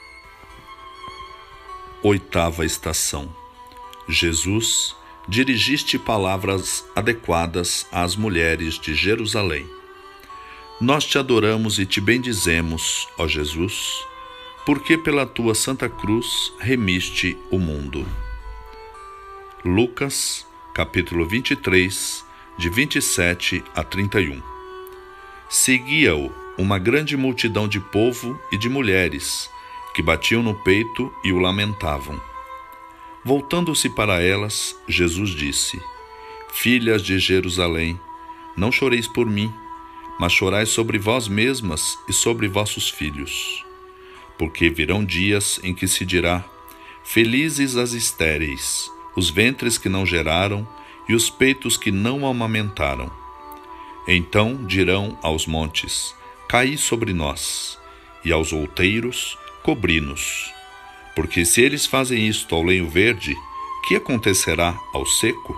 S1: Oitava estação. Jesus, dirigiste palavras adequadas às mulheres de Jerusalém. Nós te adoramos e te bendizemos, ó Jesus, porque pela tua Santa Cruz remiste o mundo. Lucas, capítulo vinte e três, de vinte e sete a trinta e um. Seguia-o uma grande multidão de povo e de mulheres, que batiam no peito e o lamentavam. Voltando-se para elas, Jesus disse: Filhas de Jerusalém, não choreis por mim, mas chorai sobre vós mesmas e sobre vossos filhos. Porque virão dias em que se dirá: Felizes as estéreis, os ventres que não geraram e os peitos que não amamentaram. Então dirão aos montes: Caí sobre nós, e aos outeiros: Cobri-nos. Porque se eles fazem isto ao lenho verde, que acontecerá ao seco?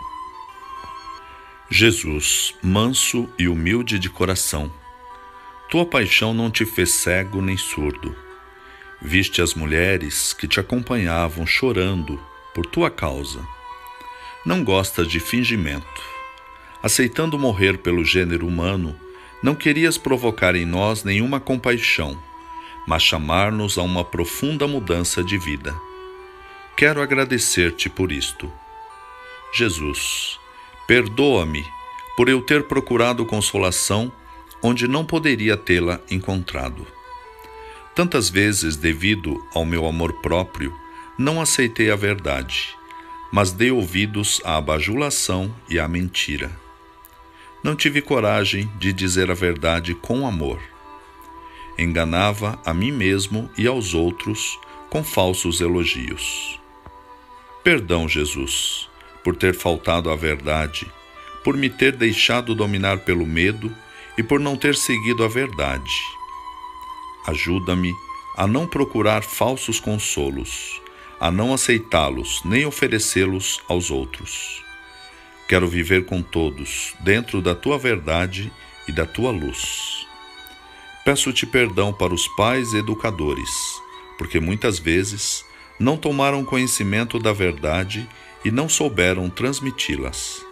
S1: Jesus, manso e humilde de coração, tua paixão não te fez cego nem surdo. Viste as mulheres que te acompanhavam chorando por tua causa. Não gostas de fingimento. Aceitando morrer pelo gênero humano, não querias provocar em nós nenhuma compaixão, mas chamar-nos a uma profunda mudança de vida. Quero agradecer-te por isto. Jesus, perdoa-me por eu ter procurado consolação onde não poderia tê-la encontrado. Tantas vezes, devido ao meu amor próprio, não aceitei a verdade, mas dei ouvidos à bajulação e à mentira. Não tive coragem de dizer a verdade com amor. Enganava a mim mesmo e aos outros com falsos elogios. Perdão, Jesus, por ter faltado à verdade, por me ter deixado dominar pelo medo e por não ter seguido a verdade. Ajuda-me a não procurar falsos consolos, a não aceitá-los nem oferecê-los aos outros. Quero viver com todos, dentro da tua verdade e da tua luz. Peço-te perdão para os pais e educadores, porque muitas vezes não tomaram conhecimento da verdade e não souberam transmiti-las.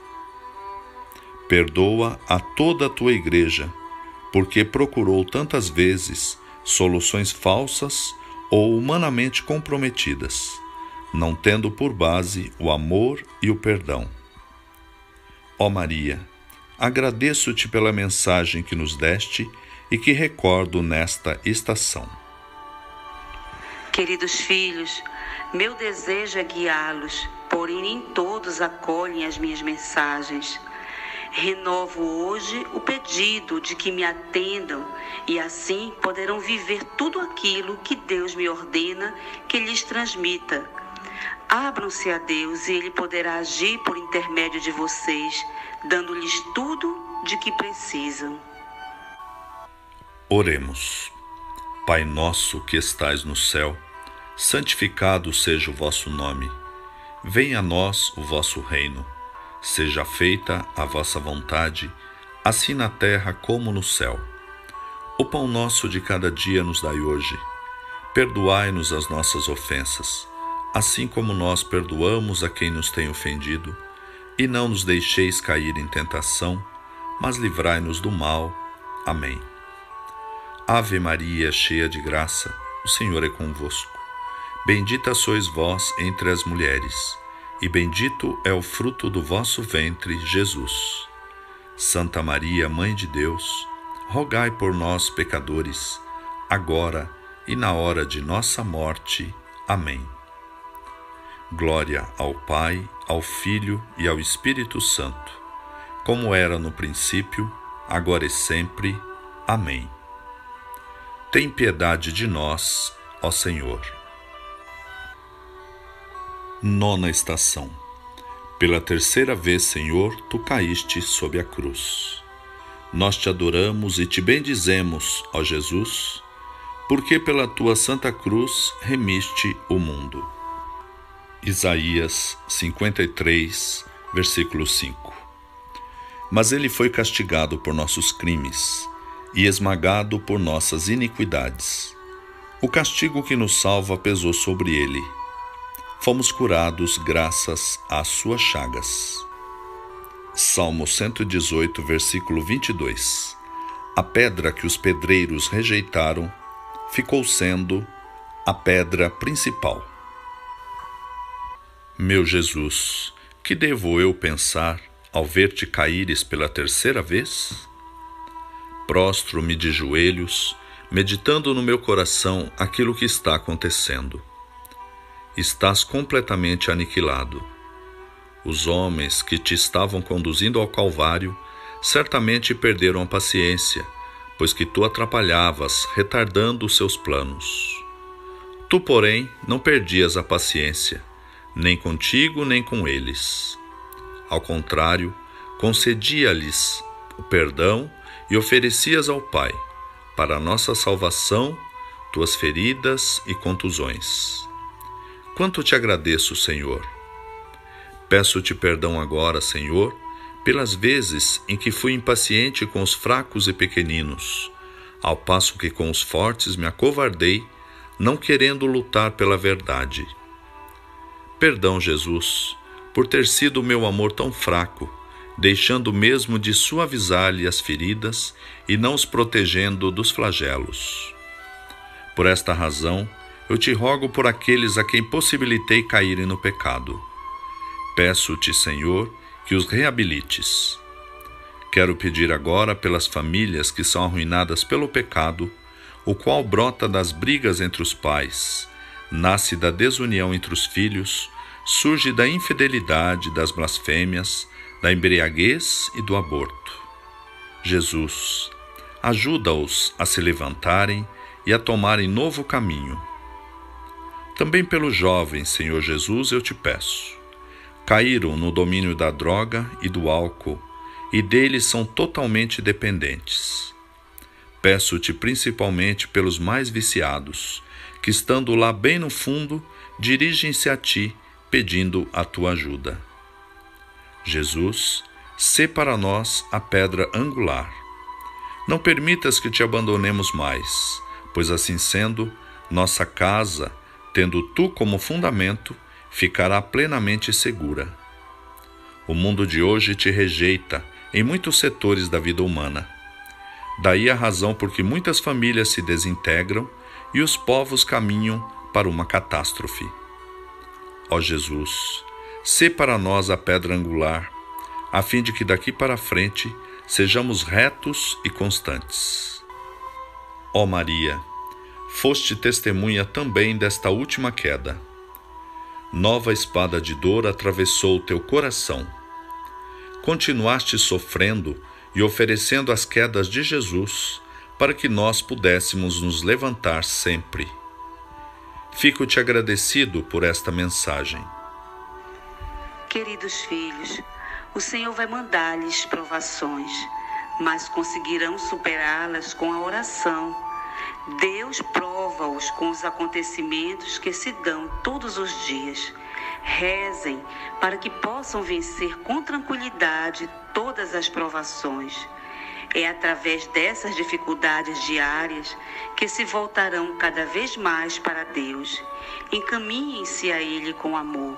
S1: Perdoa a toda a tua igreja, porque procurou tantas vezes soluções falsas ou humanamente comprometidas, não tendo por base o amor e o perdão. Ó Maria, agradeço-te pela mensagem que nos deste e que recordo nesta estação.
S2: Queridos filhos, meu desejo é guiá-los, porém nem todos acolhem as minhas mensagens. Renovo hoje o pedido de que me atendam e assim poderão viver tudo aquilo que Deus me ordena que lhes transmita. Abram-se a Deus e Ele poderá agir por intermédio de vocês, dando-lhes tudo de que precisam.
S1: Oremos. Pai nosso que estais no céu, santificado seja o vosso nome. Venha a nós o vosso reino. Seja feita a vossa vontade, assim na terra como no céu. O pão nosso de cada dia nos dai hoje. Perdoai-nos as nossas ofensas, assim como nós perdoamos a quem nos tem ofendido. E não nos deixeis cair em tentação, mas livrai-nos do mal. Amém. Ave Maria, cheia de graça, o Senhor é convosco. Bendita sois vós entre as mulheres, e bendito é o fruto do vosso ventre, Jesus. Santa Maria, Mãe de Deus, rogai por nós, pecadores, agora e na hora de nossa morte. Amém. Glória ao Pai, ao Filho e ao Espírito Santo, como era no princípio, agora e sempre. Amém. Tem piedade de nós, ó Senhor. Nona estação. Pela terceira vez, Senhor, tu caíste sob a cruz. Nós te adoramos e te bendizemos, ó Jesus, porque pela tua santa cruz remiste o mundo. Isaías cinquenta e três, versículo cinco. Mas ele foi castigado por nossos crimes e esmagado por nossas iniquidades. O castigo que nos salva pesou sobre ele. Fomos curados graças às suas chagas. Salmo cento e dezoito, versículo vinte e dois. A pedra que os pedreiros rejeitaram ficou sendo a pedra principal. Meu Jesus, que devo eu pensar ao ver-te caíres pela terceira vez? Prostro-me de joelhos, meditando no meu coração aquilo que está acontecendo. Estás completamente aniquilado. Os homens que te estavam conduzindo ao Calvário certamente perderam a paciência, pois que tu atrapalhavas, retardando os seus planos. Tu, porém, não perdias a paciência, nem contigo nem com eles. Ao contrário, concedia-lhes o perdão e oferecias ao Pai, para a nossa salvação, tuas feridas e contusões. Quanto te agradeço, Senhor! Peço-te perdão agora, Senhor, pelas vezes em que fui impaciente com os fracos e pequeninos, ao passo que com os fortes me acovardei, não querendo lutar pela verdade. Perdão, Jesus, por ter sido o meu amor tão fraco, deixando mesmo de suavizar-lhe as feridas e não os protegendo dos flagelos. Por esta razão, eu te rogo por aqueles a quem possibilitei caírem no pecado. Peço-te, Senhor, que os reabilites. Quero pedir agora pelas famílias que são arruinadas pelo pecado, o qual brota das brigas entre os pais, nasce da desunião entre os filhos, surge da infidelidade, das blasfêmias, da embriaguez e do aborto. Jesus, ajuda-os a se levantarem e a tomarem novo caminho. Também pelos jovens, Senhor Jesus, eu te peço. Caíram no domínio da droga e do álcool, e deles são totalmente dependentes. Peço-te principalmente pelos mais viciados, que estando lá bem no fundo, dirigem-se a ti, pedindo a tua ajuda. Jesus, sê para nós a pedra angular. Não permitas que te abandonemos mais, pois assim sendo, nossa casa, tendo tu como fundamento, ficará plenamente segura. O mundo de hoje te rejeita em muitos setores da vida humana. Daí a razão por que muitas famílias se desintegram e os povos caminham para uma catástrofe. Ó Jesus, sê para nós a pedra angular, a fim de que daqui para frente sejamos retos e constantes. Ó Maria, foste testemunha também desta última queda. Nova espada de dor atravessou o teu coração. Continuaste sofrendo e oferecendo as quedas de Jesus para que nós pudéssemos nos levantar sempre. Fico-te agradecido por esta mensagem.
S2: Queridos filhos, o Senhor vai mandar-lhes provações, mas conseguirão superá-las com a oração. Deus prova-os com os acontecimentos que se dão todos os dias. Rezem para que possam vencer com tranquilidade todas as provações. É através dessas dificuldades diárias que se voltarão cada vez mais para Deus. Encaminhem-se a Ele com amor.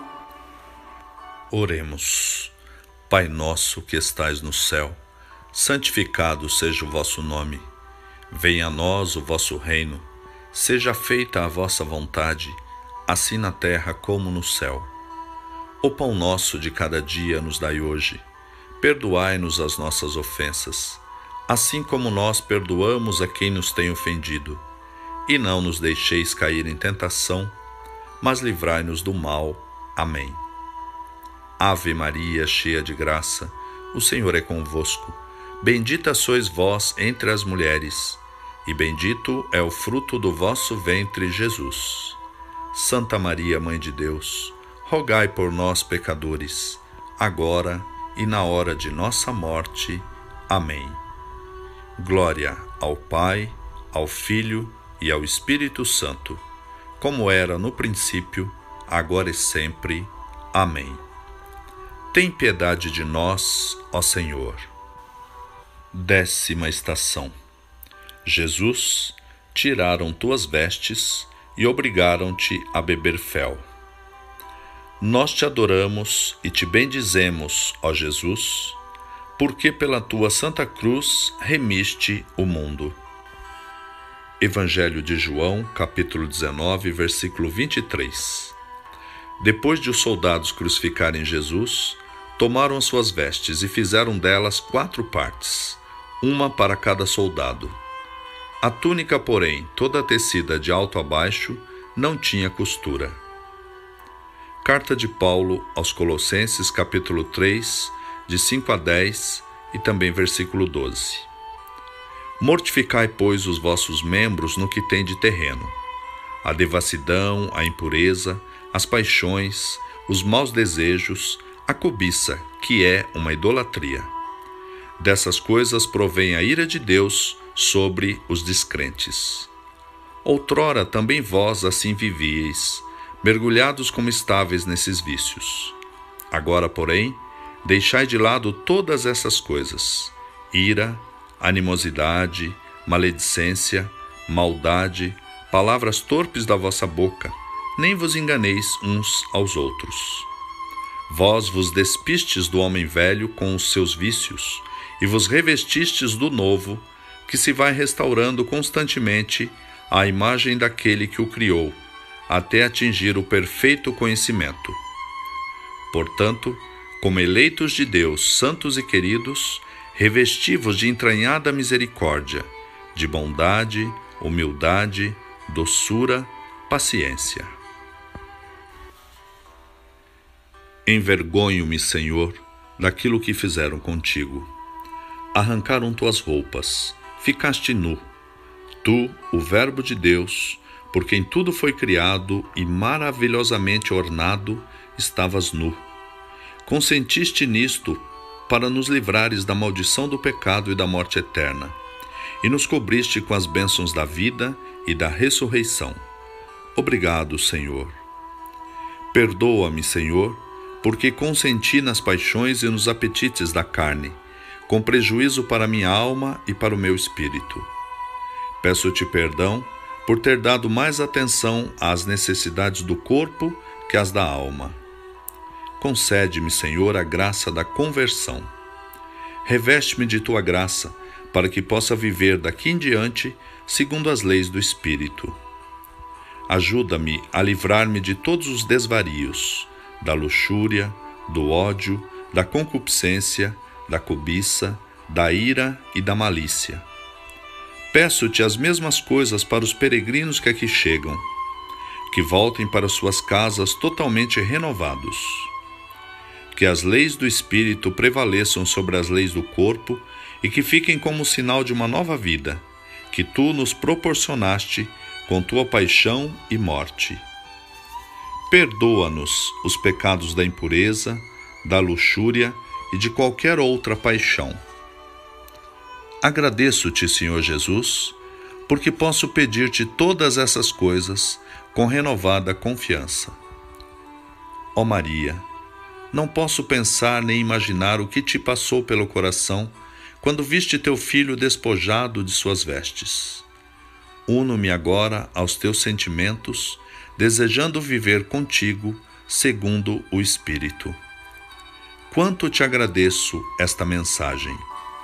S1: Oremos. Pai nosso que estais no céu, santificado seja o vosso nome. Venha a nós o vosso reino. Seja feita a vossa vontade, assim na terra como no céu. O pão nosso de cada dia nos dai hoje. Perdoai-nos as nossas ofensas, assim como nós perdoamos a quem nos tem ofendido. E não nos deixeis cair em tentação, mas livrai-nos do mal. Amém. Ave Maria, cheia de graça, o Senhor é convosco. Bendita sois vós entre as mulheres, e bendito é o fruto do vosso ventre, Jesus. Santa Maria, Mãe de Deus, rogai por nós, pecadores, agora e na hora de nossa morte. Amém. Glória ao Pai, ao Filho e ao Espírito Santo, como era no princípio, agora e sempre. Amém. Tem piedade de nós, ó Senhor. Décima estação. Jesus, tiraram tuas vestes e obrigaram-te a beber fel. Nós te adoramos e te bendizemos, ó Jesus, porque pela tua santa cruz remiste o mundo. Evangelho de João, capítulo dezenove, versículo vinte e três. Depois de os soldados crucificarem Jesus, tomaram as suas vestes e fizeram delas quatro partes, uma para cada soldado. A túnica, porém, toda tecida de alto a baixo, não tinha costura. Carta de Paulo aos Colossenses, capítulo três, de cinco a dez, e também versículo doze. Mortificai, pois, os vossos membros no que tem de terreno: a devassidão, a impureza, as paixões, os maus desejos, a cobiça, que é uma idolatria. Dessas coisas provém a ira de Deus sobre os descrentes. Outrora também vós assim vivíeis, mergulhados como estáveis nesses vícios. Agora, porém, deixai de lado todas essas coisas: ira, animosidade, maledicência, maldade, palavras torpes da vossa boca, nem vos enganeis uns aos outros. Vós vos despistes do homem velho com os seus vícios, e vos revestistes do novo, que se vai restaurando constantemente à imagem daquele que o criou, até atingir o perfeito conhecimento. Portanto, como eleitos de Deus, santos e queridos, revesti-vos de entranhada misericórdia, de bondade, humildade, doçura, paciência. Envergonho-me, Senhor, daquilo que fizeram contigo. Arrancaram tuas roupas, ficaste nu. Tu, o Verbo de Deus, por quem tudo foi criado e maravilhosamente ornado, estavas nu. Consentiste nisto para nos livrares da maldição do pecado e da morte eterna, e nos cobriste com as bênçãos da vida e da ressurreição. Obrigado, Senhor. Perdoa-me, Senhor, porque consenti nas paixões e nos apetites da carne, com prejuízo para minha alma e para o meu espírito. Peço-te perdão por ter dado mais atenção às necessidades do corpo que às da alma. Concede-me, Senhor, a graça da conversão. Reveste-me de tua graça, para que possa viver daqui em diante segundo as leis do Espírito. Ajuda-me a livrar-me de todos os desvarios, da luxúria, do ódio, da concupiscência, da cobiça, da ira e da malícia. Peço-te as mesmas coisas para os peregrinos que aqui chegam, que voltem para suas casas totalmente renovados. Que as leis do Espírito prevaleçam sobre as leis do corpo e que fiquem como sinal de uma nova vida, que tu nos proporcionaste com tua paixão e morte. Perdoa-nos os pecados da impureza, da luxúria e de qualquer outra paixão. Agradeço-te, Senhor Jesus, porque posso pedir-te todas essas coisas com renovada confiança. Ó Maria, não posso pensar nem imaginar o que te passou pelo coração quando viste teu filho despojado de suas vestes. Uno-me agora aos teus sentimentos, desejando viver contigo segundo o Espírito. Quanto te agradeço esta mensagem.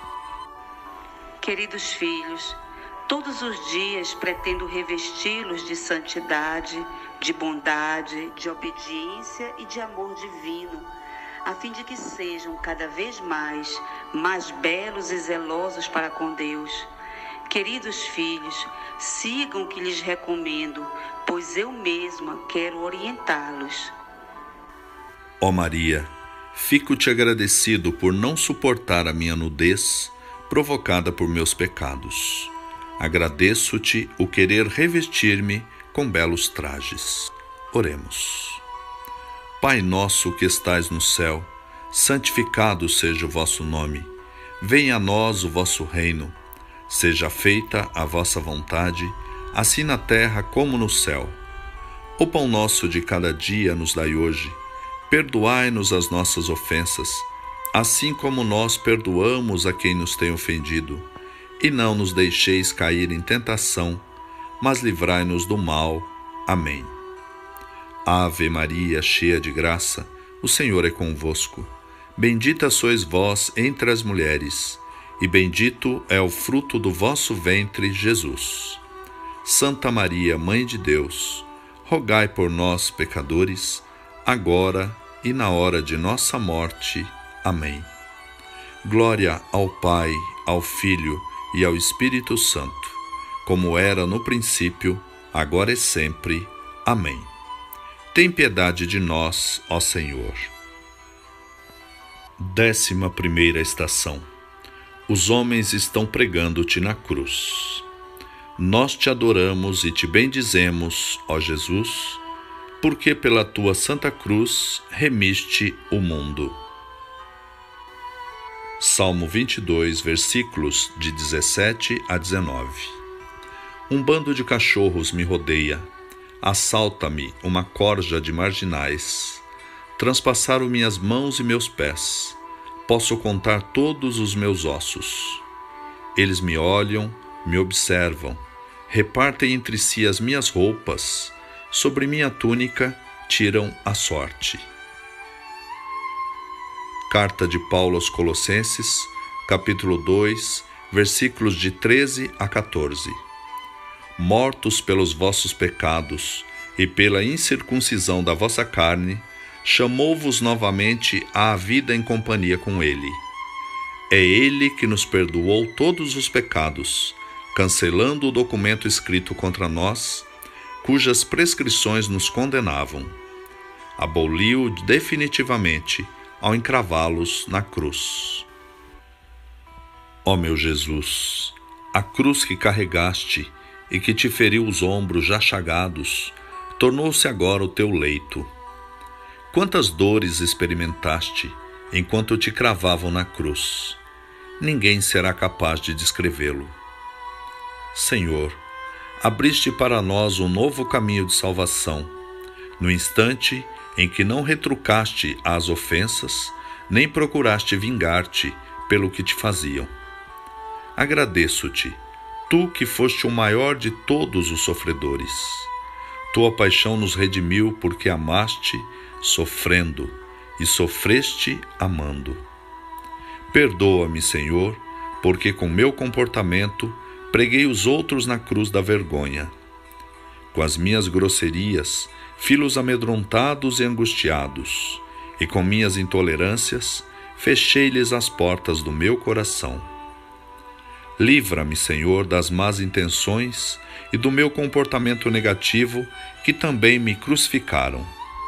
S2: Queridos filhos, todos os dias pretendo revesti-los de santidade, de bondade, de obediência e de amor divino, a fim de que sejam cada vez mais, mais belos e zelosos para com Deus. Queridos filhos, sigam o que lhes recomendo, pois eu mesma quero orientá-los.
S1: Ó Maria, fico-te agradecido por não suportar a minha nudez provocada por meus pecados. Agradeço-te o querer revestir-me com belos trajes. Oremos. Pai nosso que estais no céu, santificado seja o vosso nome. Venha a nós o vosso reino. Seja feita a vossa vontade, assim na terra como no céu. O pão nosso de cada dia nos dai hoje. Perdoai-nos as nossas ofensas, assim como nós perdoamos a quem nos tem ofendido. E não nos deixeis cair em tentação, mas livrai-nos do mal. Amém. Ave Maria, cheia de graça, o Senhor é convosco. Bendita sois vós entre as mulheres, e bendito é o fruto do vosso ventre, Jesus. Santa Maria, Mãe de Deus, rogai por nós, pecadores, agora e na hora de nossa morte. Amém. Glória ao Pai, ao Filho e ao Espírito Santo, como era no princípio, agora e sempre. Amém. Tem piedade de nós, ó Senhor. Décima primeira estação. Os homens estão pregando-te na cruz. Nós te adoramos e te bendizemos, ó Jesus, porque pela tua santa cruz remiste o mundo. Salmo vinte e dois, versículos de dezessete a dezenove. Um bando de cachorros me rodeia, assalta-me uma corja de marginais. Transpassaram minhas mãos e meus pés, posso contar todos os meus ossos. Eles me olham, me observam, repartem entre si as minhas roupas, sobre minha túnica tiram a sorte. Carta de Paulo aos Colossenses, capítulo dois, versículos de treze a quatorze. Mortos pelos vossos pecados e pela incircuncisão da vossa carne, chamou-vos novamente à vida em companhia com ele. É ele que nos perdoou todos os pecados, cancelando o documento escrito contra nós, cujas prescrições nos condenavam. Aboliu definitivamente ao encravá-los na cruz. Ó meu Jesus, a cruz que carregaste e que te feriu os ombros já chagados, tornou-se agora o teu leito. Quantas dores experimentaste enquanto te cravavam na cruz? Ninguém será capaz de descrevê-lo. Senhor, abriste para nós um novo caminho de salvação, no instante em que não retrucaste as ofensas, nem procuraste vingar-te pelo que te faziam. Agradeço-te, tu que foste o maior de todos os sofredores. Tua paixão nos redimiu porque amaste sofrendo e sofreste amando. Perdoa-me, Senhor, porque com meu comportamento preguei os outros na cruz da vergonha. Com as minhas grosserias, fi-los amedrontados e angustiados, e com minhas intolerâncias, fechei-lhes as portas do meu coração. Livra-me, Senhor, das más intenções e do meu comportamento negativo, que também me crucificaram.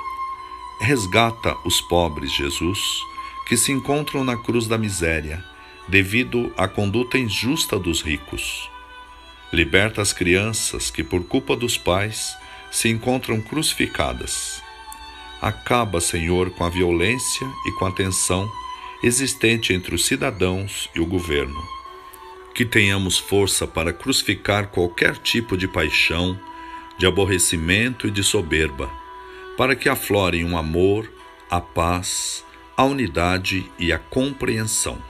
S1: Resgata os pobres, Jesus, que se encontram na cruz da miséria, devido à conduta injusta dos ricos. Liberta as crianças que, por culpa dos pais, se encontram crucificadas. Acaba, Senhor, com a violência e com a tensão existente entre os cidadãos e o governo. Que tenhamos força para crucificar qualquer tipo de paixão, de aborrecimento e de soberba, para que aflorem o amor, a paz, a unidade e a compreensão.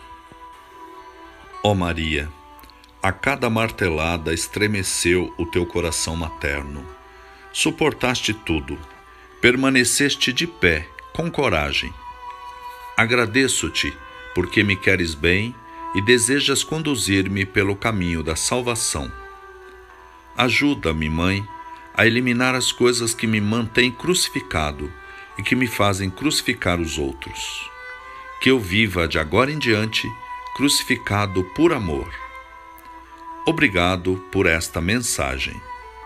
S1: Ó Maria, a cada martelada estremeceu o teu coração materno. Suportaste tudo, permaneceste de pé, com coragem. Agradeço-te, porque me queres bem e desejas conduzir-me pelo caminho da salvação. Ajuda-me, Mãe, a eliminar as coisas que me mantêm crucificado e que me fazem crucificar os outros. Que eu viva de agora em diante crucificado por amor. Obrigado por esta mensagem.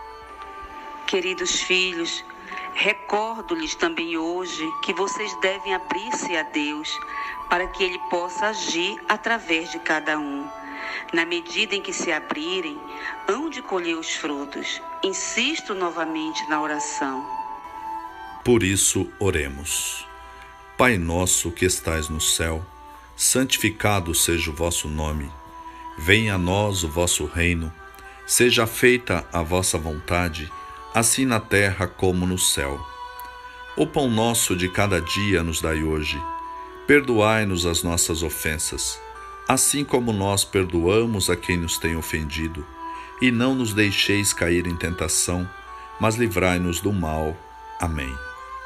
S2: Queridos filhos, recordo-lhes também hoje que vocês devem abrir-se a Deus para que Ele possa agir através de cada um. Na medida em que se abrirem, hão de colher os frutos. Insisto novamente na oração.
S1: Por isso, oremos. Pai nosso que estais no céu, santificado seja o vosso nome. Venha a nós o vosso reino. Seja feita a vossa vontade, assim na terra como no céu. O pão nosso de cada dia nos dai hoje. Perdoai-nos as nossas ofensas, assim como nós perdoamos a quem nos tem ofendido. E não nos deixeis cair em tentação, mas livrai-nos do mal. Amém.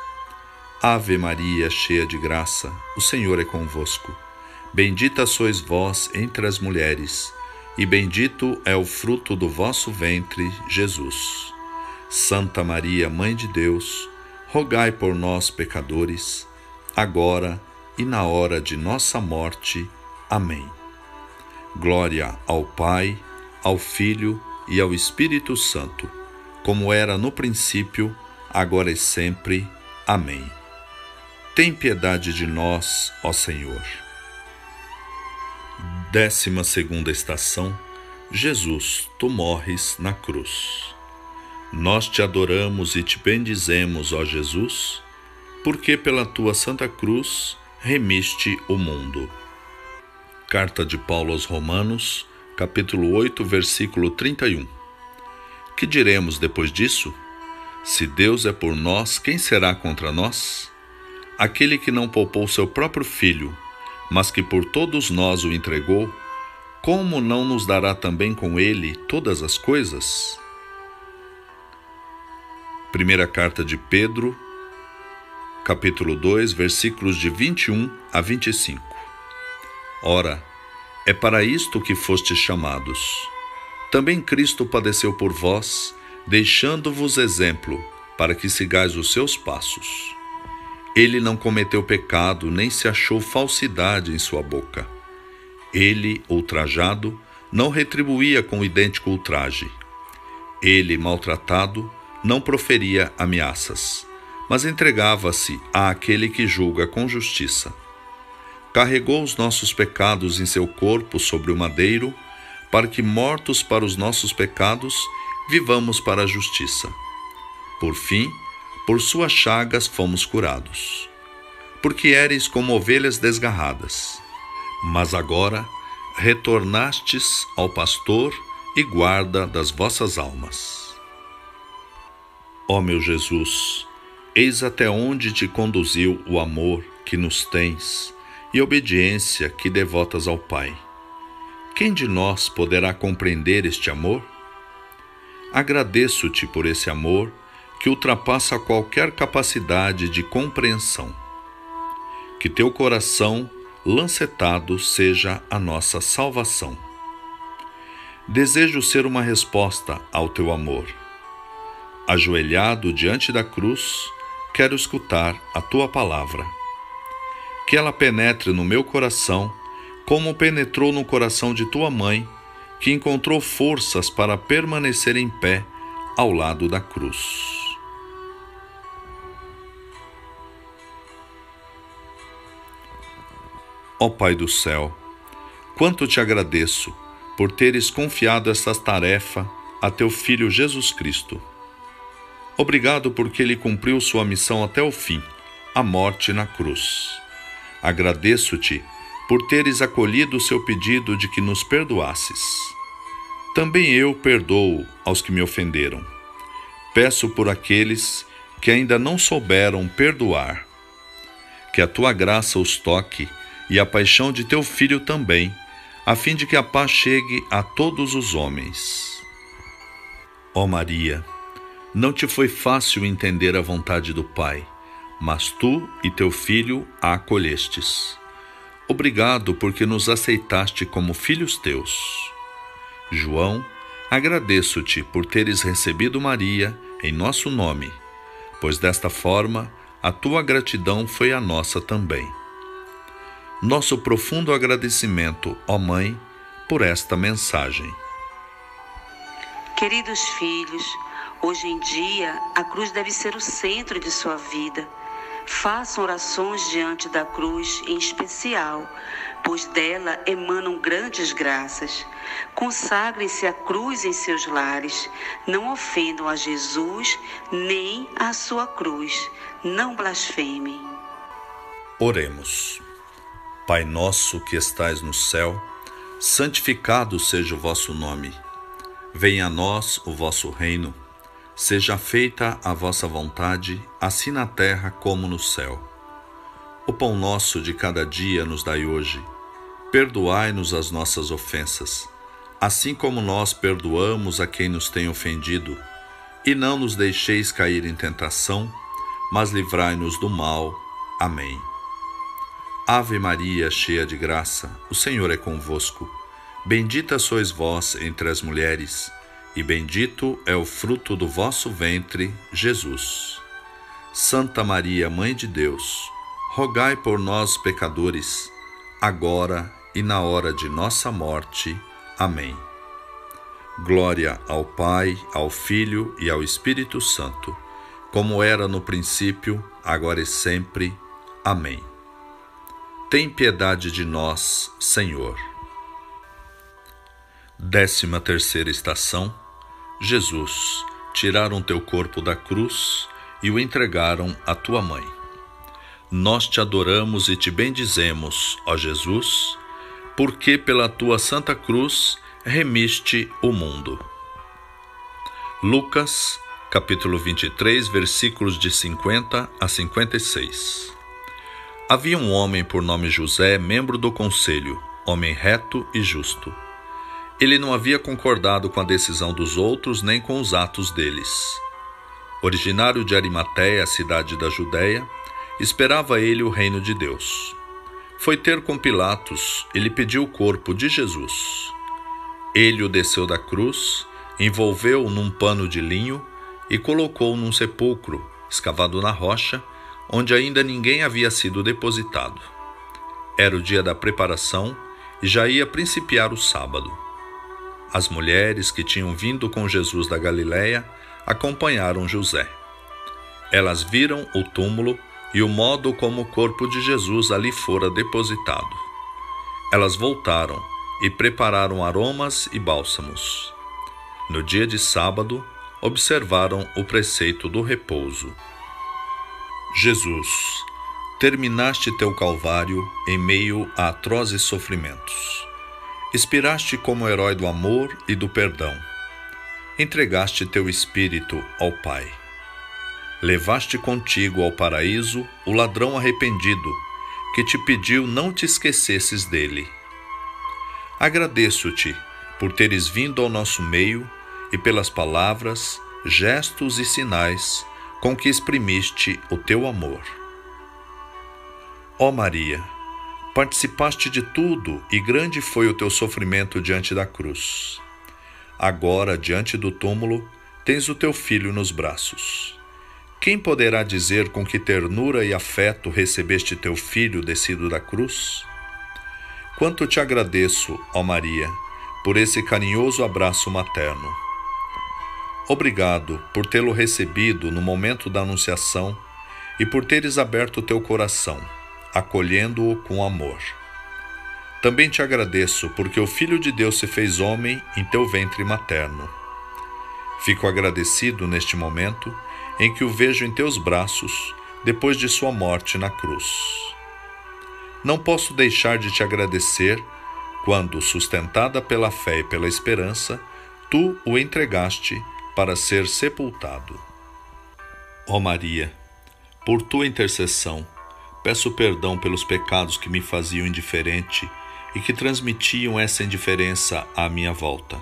S1: Ave Maria, cheia de graça, o Senhor é convosco. Bendita sois vós entre as mulheres, e bendito é o fruto do vosso ventre, Jesus. Santa Maria, Mãe de Deus, rogai por nós, pecadores, agora e na hora de nossa morte. Amém. Glória ao Pai, ao Filho e ao Espírito Santo, como era no princípio, agora e sempre. Amém. Tem piedade de nós, ó Senhor. Décima segunda estação. Jesus, tu morres na cruz. Nós te adoramos e te bendizemos, ó Jesus, porque pela tua santa cruz remiste o mundo. Carta de Paulo aos Romanos, capítulo oito, versículo trinta e um. Que diremos depois disso? Se Deus é por nós, quem será contra nós? Aquele que não poupou seu próprio filho, mas que por todos nós o entregou, como não nos dará também com ele todas as coisas? Primeira carta de Pedro, capítulo dois, versículos de vinte e um a vinte e cinco. Ora, é para isto que fostes chamados. Também Cristo padeceu por vós, deixando-vos exemplo, para que sigais os seus passos. Ele não cometeu pecado, nem se achou falsidade em sua boca. Ele, ultrajado, não retribuía com idêntico ultraje. Ele, maltratado, não proferia ameaças, mas entregava-se àquele que julga com justiça. Carregou os nossos pecados em seu corpo sobre o madeiro, para que, mortos para os nossos pecados, vivamos para a justiça. Por fim, por suas chagas fomos curados. Porque éreis como ovelhas desgarradas, mas agora retornastes ao pastor e guarda das vossas almas. Ó meu Jesus, eis até onde te conduziu o amor que nos tens e obediência que devotas ao Pai. Quem de nós poderá compreender este amor? Agradeço-te por esse amor que ultrapassa qualquer capacidade de compreensão. Que teu coração lancetado seja a nossa salvação. Desejo ser uma resposta ao teu amor. Ajoelhado diante da cruz, quero escutar a tua palavra. Que ela penetre no meu coração, como penetrou no coração de tua mãe, que encontrou forças para permanecer em pé ao lado da cruz. Ó Pai do céu, quanto te agradeço por teres confiado esta tarefa a teu Filho Jesus Cristo. Obrigado porque ele cumpriu sua missão até o fim, a morte na cruz. Agradeço-te por teres acolhido o seu pedido de que nos perdoasses. Também eu perdoo aos que me ofenderam. Peço por aqueles que ainda não souberam perdoar. Que a tua graça os toque e a paixão de teu Filho também, a fim de que a paz chegue a todos os homens. Ó Maria, não te foi fácil entender a vontade do Pai, mas tu e teu Filho a acolhestes. Obrigado porque nos aceitaste como filhos teus. João, agradeço-te por teres recebido Maria em nosso nome, pois desta forma a tua gratidão foi a nossa também. Nosso profundo agradecimento, ó Mãe, por esta mensagem.
S2: Queridos filhos, hoje em dia a cruz deve ser o centro de sua vida. Façam orações diante da cruz em especial, pois dela emanam grandes graças. Consagrem-se à cruz em seus lares. Não ofendam a Jesus nem a sua cruz. Não blasfemem.
S1: Oremos. Pai nosso que estais no céu, santificado seja o vosso nome. Venha a nós o vosso reino. Seja feita a vossa vontade, assim na terra como no céu. O pão nosso de cada dia nos dai hoje. Perdoai-nos as nossas ofensas, assim como nós perdoamos a quem nos tem ofendido. E não nos deixeis cair em tentação, mas livrai-nos do mal. Amém. Ave Maria, cheia de graça, o Senhor é convosco. Bendita sois vós entre as mulheres, e bendito é o fruto do vosso ventre, Jesus. Santa Maria, Mãe de Deus, rogai por nós, pecadores, agora e na hora de nossa morte. Amém. Glória ao Pai, ao Filho e ao Espírito Santo, como era no princípio, agora e sempre. Amém. Tem piedade de nós, Senhor. Décima terceira estação. Jesus, tiraram teu corpo da cruz e o entregaram à tua mãe. Nós te adoramos e te bendizemos, ó Jesus, porque pela tua santa cruz remiste o mundo. Lucas, capítulo vinte e três, versículos de cinquenta a cinquenta e seis. Havia um homem por nome José, membro do conselho, homem reto e justo. Ele não havia concordado com a decisão dos outros nem com os atos deles. Originário de Arimateia, cidade da Judéia, esperava ele o reino de Deus. Foi ter com Pilatos e lhe pediu o corpo de Jesus. Ele o desceu da cruz, envolveu-o num pano de linho e colocou-o num sepulcro, escavado na rocha, onde ainda ninguém havia sido depositado. Era o dia da preparação e já ia principiar o sábado. As mulheres que tinham vindo com Jesus da Galiléia acompanharam José. Elas viram o túmulo e o modo como o corpo de Jesus ali fora depositado. Elas voltaram e prepararam aromas e bálsamos. No dia de sábado, observaram o preceito do repouso. Jesus, terminaste teu calvário em meio a atrozes sofrimentos. Expiraste como herói do amor e do perdão. Entregaste teu espírito ao Pai. Levaste contigo ao paraíso o ladrão arrependido, que te pediu não te esquecesses dele. Agradeço-te por teres vindo ao nosso meio e pelas palavras, gestos e sinais com que exprimiste o teu amor. Ó Maria, participaste de tudo e grande foi o teu sofrimento diante da cruz. Agora, diante do túmulo, tens o teu filho nos braços. Quem poderá dizer com que ternura e afeto recebeste teu filho descido da cruz? Quanto te agradeço, ó Maria, por esse carinhoso abraço materno. Obrigado por tê-lo recebido no momento da anunciação e por teres aberto teu coração, acolhendo-o com amor. Também te agradeço porque o Filho de Deus se fez homem em teu ventre materno. Fico agradecido neste momento em que o vejo em teus braços, depois de sua morte na cruz. Não posso deixar de te agradecer quando, sustentada pela fé e pela esperança, tu o entregaste para ser sepultado. Ó Maria, por tua intercessão, peço perdão pelos pecados que me faziam indiferente e que transmitiam essa indiferença à minha volta.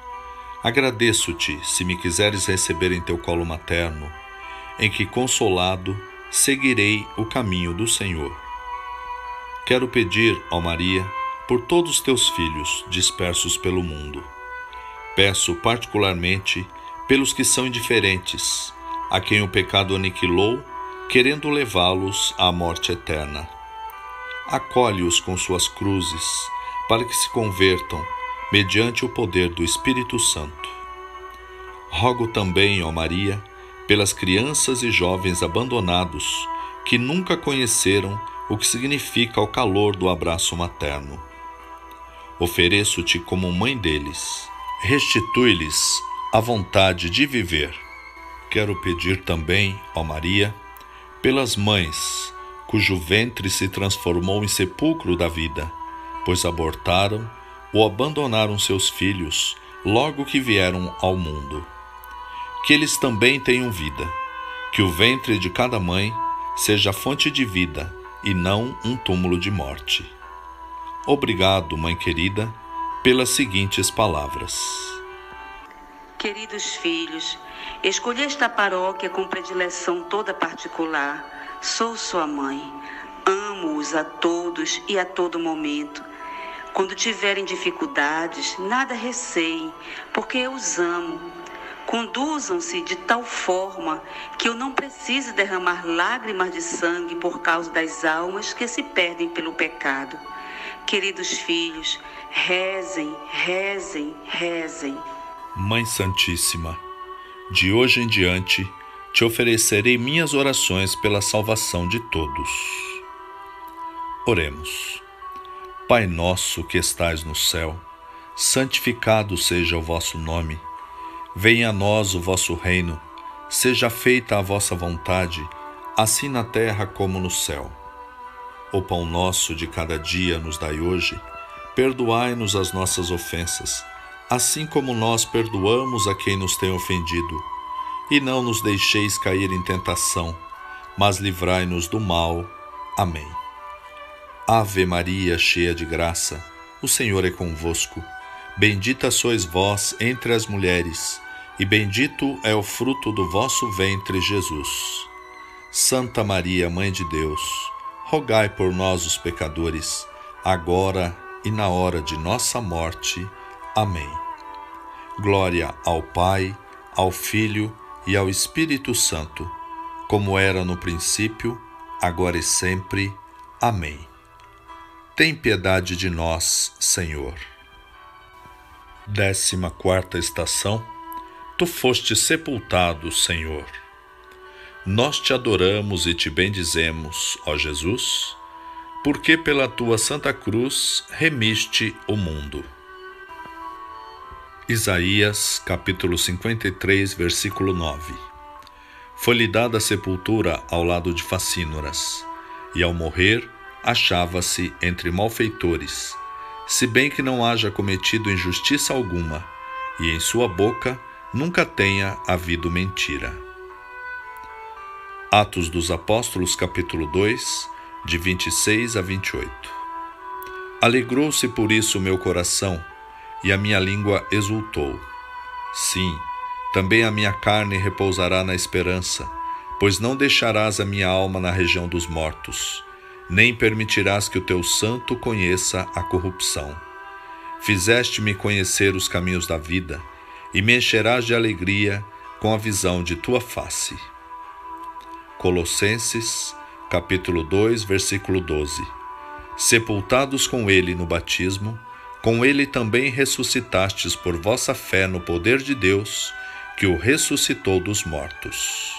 S1: Agradeço-te se me quiseres receber em teu colo materno, em que, consolado, seguirei o caminho do Senhor. Quero pedir, ó Maria, por todos os teus filhos dispersos pelo mundo. Peço particularmente pelos que são indiferentes, a quem o pecado aniquilou, querendo levá-los à morte eterna. Acolhe-os com suas cruzes, para que se convertam, mediante o poder do Espírito Santo. Rogo também, ó Maria, pelas crianças e jovens abandonados, que nunca conheceram o que significa o calor do abraço materno. Ofereço-te como mãe deles. Restitui-lhes a vontade de viver. Quero pedir também, ó Maria, pelas mães, cujo ventre se transformou em sepulcro da vida, pois abortaram ou abandonaram seus filhos logo que vieram ao mundo. Que eles também tenham vida, que o ventre de cada mãe seja fonte de vida e não um túmulo de morte. Obrigado, Mãe querida, pelas seguintes palavras.
S2: Queridos filhos, escolhi esta paróquia com predileção toda particular. Sou sua mãe. Amo-os a todos e a todo momento. Quando tiverem dificuldades, nada receiem, porque eu os amo. Conduzam-se de tal forma que eu não precise derramar lágrimas de sangue por causa das almas que se perdem pelo pecado. Queridos filhos, rezem, rezem, rezem.
S1: Mãe Santíssima, de hoje em diante, te oferecerei minhas orações pela salvação de todos. Oremos. Pai nosso que estais no céu, santificado seja o vosso nome. Venha a nós o vosso reino, seja feita a vossa vontade, assim na terra como no céu. O pão nosso de cada dia nos dai hoje, perdoai-nos as nossas ofensas, assim como nós perdoamos a quem nos tem ofendido. E não nos deixeis cair em tentação, mas livrai-nos do mal. Amém. Ave Maria, cheia de graça, o Senhor é convosco. Bendita sois vós entre as mulheres, e bendito é o fruto do vosso ventre, Jesus. Santa Maria, Mãe de Deus, rogai por nós os pecadores, agora e na hora de nossa morte. Amém. Glória ao Pai, ao Filho e ao Espírito Santo, como era no princípio, agora e sempre. Amém. Tem piedade de nós, Senhor. Décima quarta estação. Tu foste sepultado, Senhor. Nós te adoramos e te bendizemos, ó Jesus, porque pela tua santa cruz remiste o mundo. Isaías, capítulo cinquenta e três, versículo nove. Foi-lhe dada a sepultura ao lado de facínoras, e ao morrer achava-se entre malfeitores, se bem que não haja cometido injustiça alguma, e em sua boca nunca tenha havido mentira. Atos dos Apóstolos, capítulo dois, de vinte e seis a vinte e oito. Alegrou-se por isso o meu coração, e a minha língua exultou. Sim, também a minha carne repousará na esperança, pois não deixarás a minha alma na região dos mortos, nem permitirás que o teu santo conheça a corrupção. Fizeste-me conhecer os caminhos da vida, e me encherás de alegria com a visão de tua face. Colossenses, capítulo dois, versículo doze. Sepultados com ele no batismo, com ele também ressuscitastes por vossa fé no poder de Deus, que o ressuscitou dos mortos.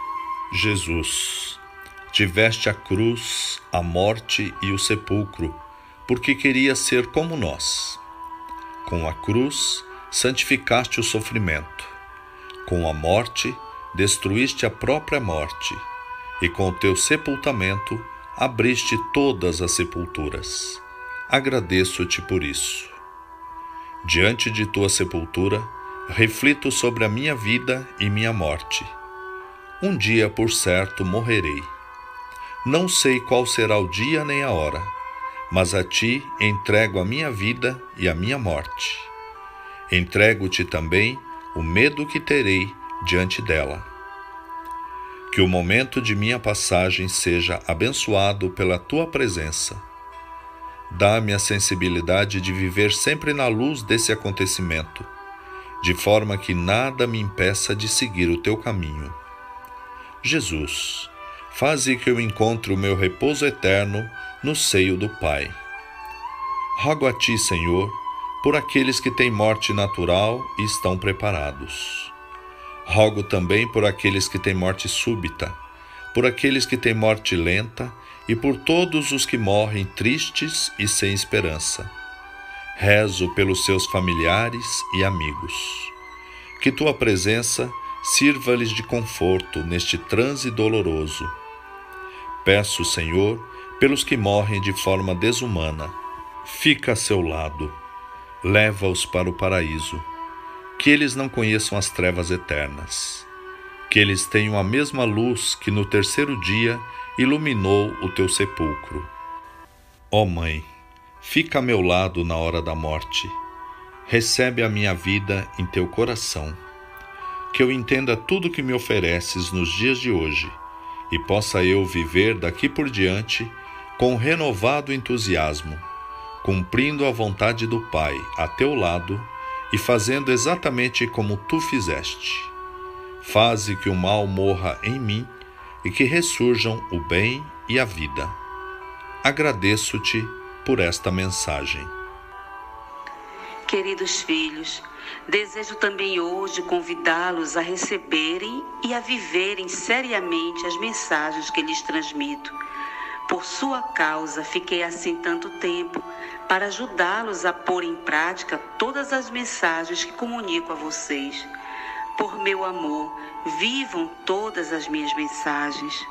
S1: Jesus, tiveste a cruz, a morte e o sepulcro, porque querias ser como nós. Com a cruz, santificaste o sofrimento. Com a morte, destruíste a própria morte. E com o teu sepultamento, abriste todas as sepulturas. Agradeço-te por isso. Diante de tua sepultura, reflito sobre a minha vida e minha morte. Um dia, por certo, morrerei. Não sei qual será o dia nem a hora, mas a ti entrego a minha vida e a minha morte. Entrego-te também o medo que terei diante dela. Que o momento de minha passagem seja abençoado pela tua presença. Dá-me a sensibilidade de viver sempre na luz desse acontecimento, de forma que nada me impeça de seguir o teu caminho. Jesus, faze que eu encontre o meu repouso eterno no seio do Pai. Rogo a ti, Senhor, por aqueles que têm morte natural e estão preparados. Rogo também por aqueles que têm morte súbita, por aqueles que têm morte lenta e por todos os que morrem tristes e sem esperança. Rezo pelos seus familiares e amigos. Que tua presença sirva-lhes de conforto neste transe doloroso. Peço, Senhor, pelos que morrem de forma desumana. Fica a seu lado. Leva-os para o paraíso. Que eles não conheçam as trevas eternas. Que eles tenham a mesma luz que no terceiro dia iluminou o teu sepulcro. Ó Mãe, fica a meu lado na hora da morte. Recebe a minha vida em teu coração. Que eu entenda tudo que me ofereces nos dias de hoje e possa eu viver daqui por diante com renovado entusiasmo, cumprindo a vontade do Pai a teu lado e fazendo exatamente como tu fizeste. Faze que o mal morra em mim e que ressurjam o bem e a vida. Agradeço-te por esta mensagem.
S2: Queridos filhos, desejo também hoje convidá-los a receberem e a viverem seriamente as mensagens que lhes transmito. Por sua causa, fiquei assim tanto tempo para ajudá-los a pôr em prática todas as mensagens que comunico a vocês. Por meu amor, vivam todas as minhas mensagens.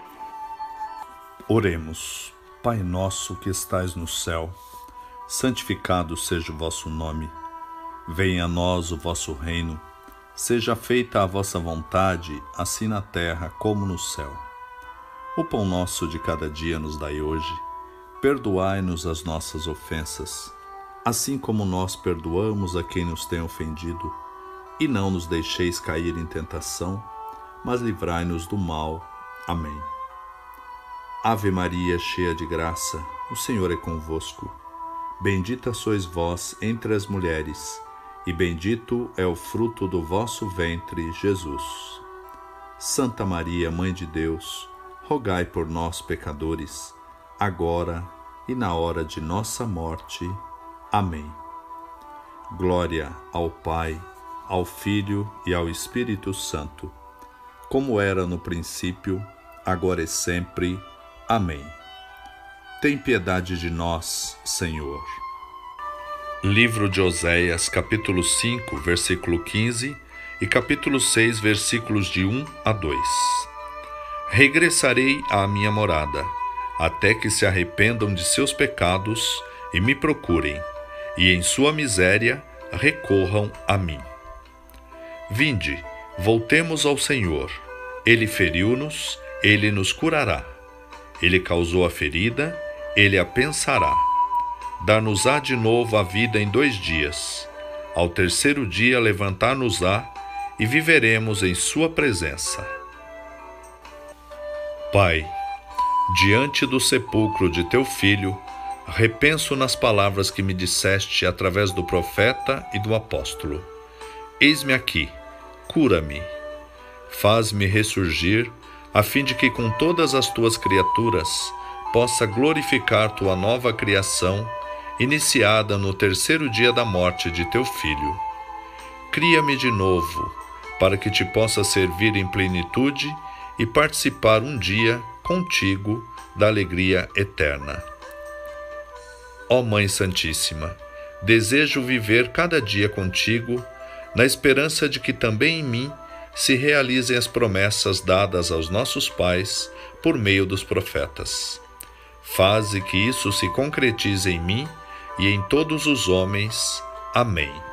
S1: Oremos. Pai nosso que estais no céu, santificado seja o vosso nome. Venha a nós o vosso reino. Seja feita a vossa vontade, assim na terra como no céu. O pão nosso de cada dia nos dai hoje. Perdoai-nos as nossas ofensas, assim como nós perdoamos a quem nos tem ofendido. E não nos deixeis cair em tentação, mas livrai-nos do mal. Amém. Ave Maria, cheia de graça, o Senhor é convosco. Bendita sois vós entre as mulheres, e bendito é o fruto do vosso ventre, Jesus. Santa Maria, Mãe de Deus, rogai por nós, pecadores, agora e na hora de nossa morte. Amém. Glória ao Pai, ao Filho e ao Espírito Santo, como era no princípio, agora e sempre. Amém. Tem piedade de nós, Senhor. Livro de Oséias, capítulo cinco, versículo quinze e capítulo seis, versículos de um a dois. Regressarei à minha morada, até que se arrependam de seus pecados e me procurem, e em sua miséria recorram a mim. Vinde, voltemos ao Senhor. Ele feriu-nos, Ele nos curará. Ele causou a ferida, Ele a pensará. Dar-nos-á de novo a vida em dois dias. Ao terceiro dia levantar-nos-á e viveremos em sua presença. Pai, diante do sepulcro de teu filho, repenso nas palavras que me disseste através do profeta e do apóstolo. Eis-me aqui, cura-me. Faz-me ressurgir, a fim de que com todas as tuas criaturas possa glorificar tua nova criação, iniciada no terceiro dia da morte de teu filho. Cria-me de novo, para que te possa servir em plenitude e participar um dia contigo da alegria eterna. Ó Mãe Santíssima, desejo viver cada dia contigo, na esperança de que também em mim se realizem as promessas dadas aos nossos pais por meio dos profetas. Faze que isso se concretize em mim e em todos os homens. Amém.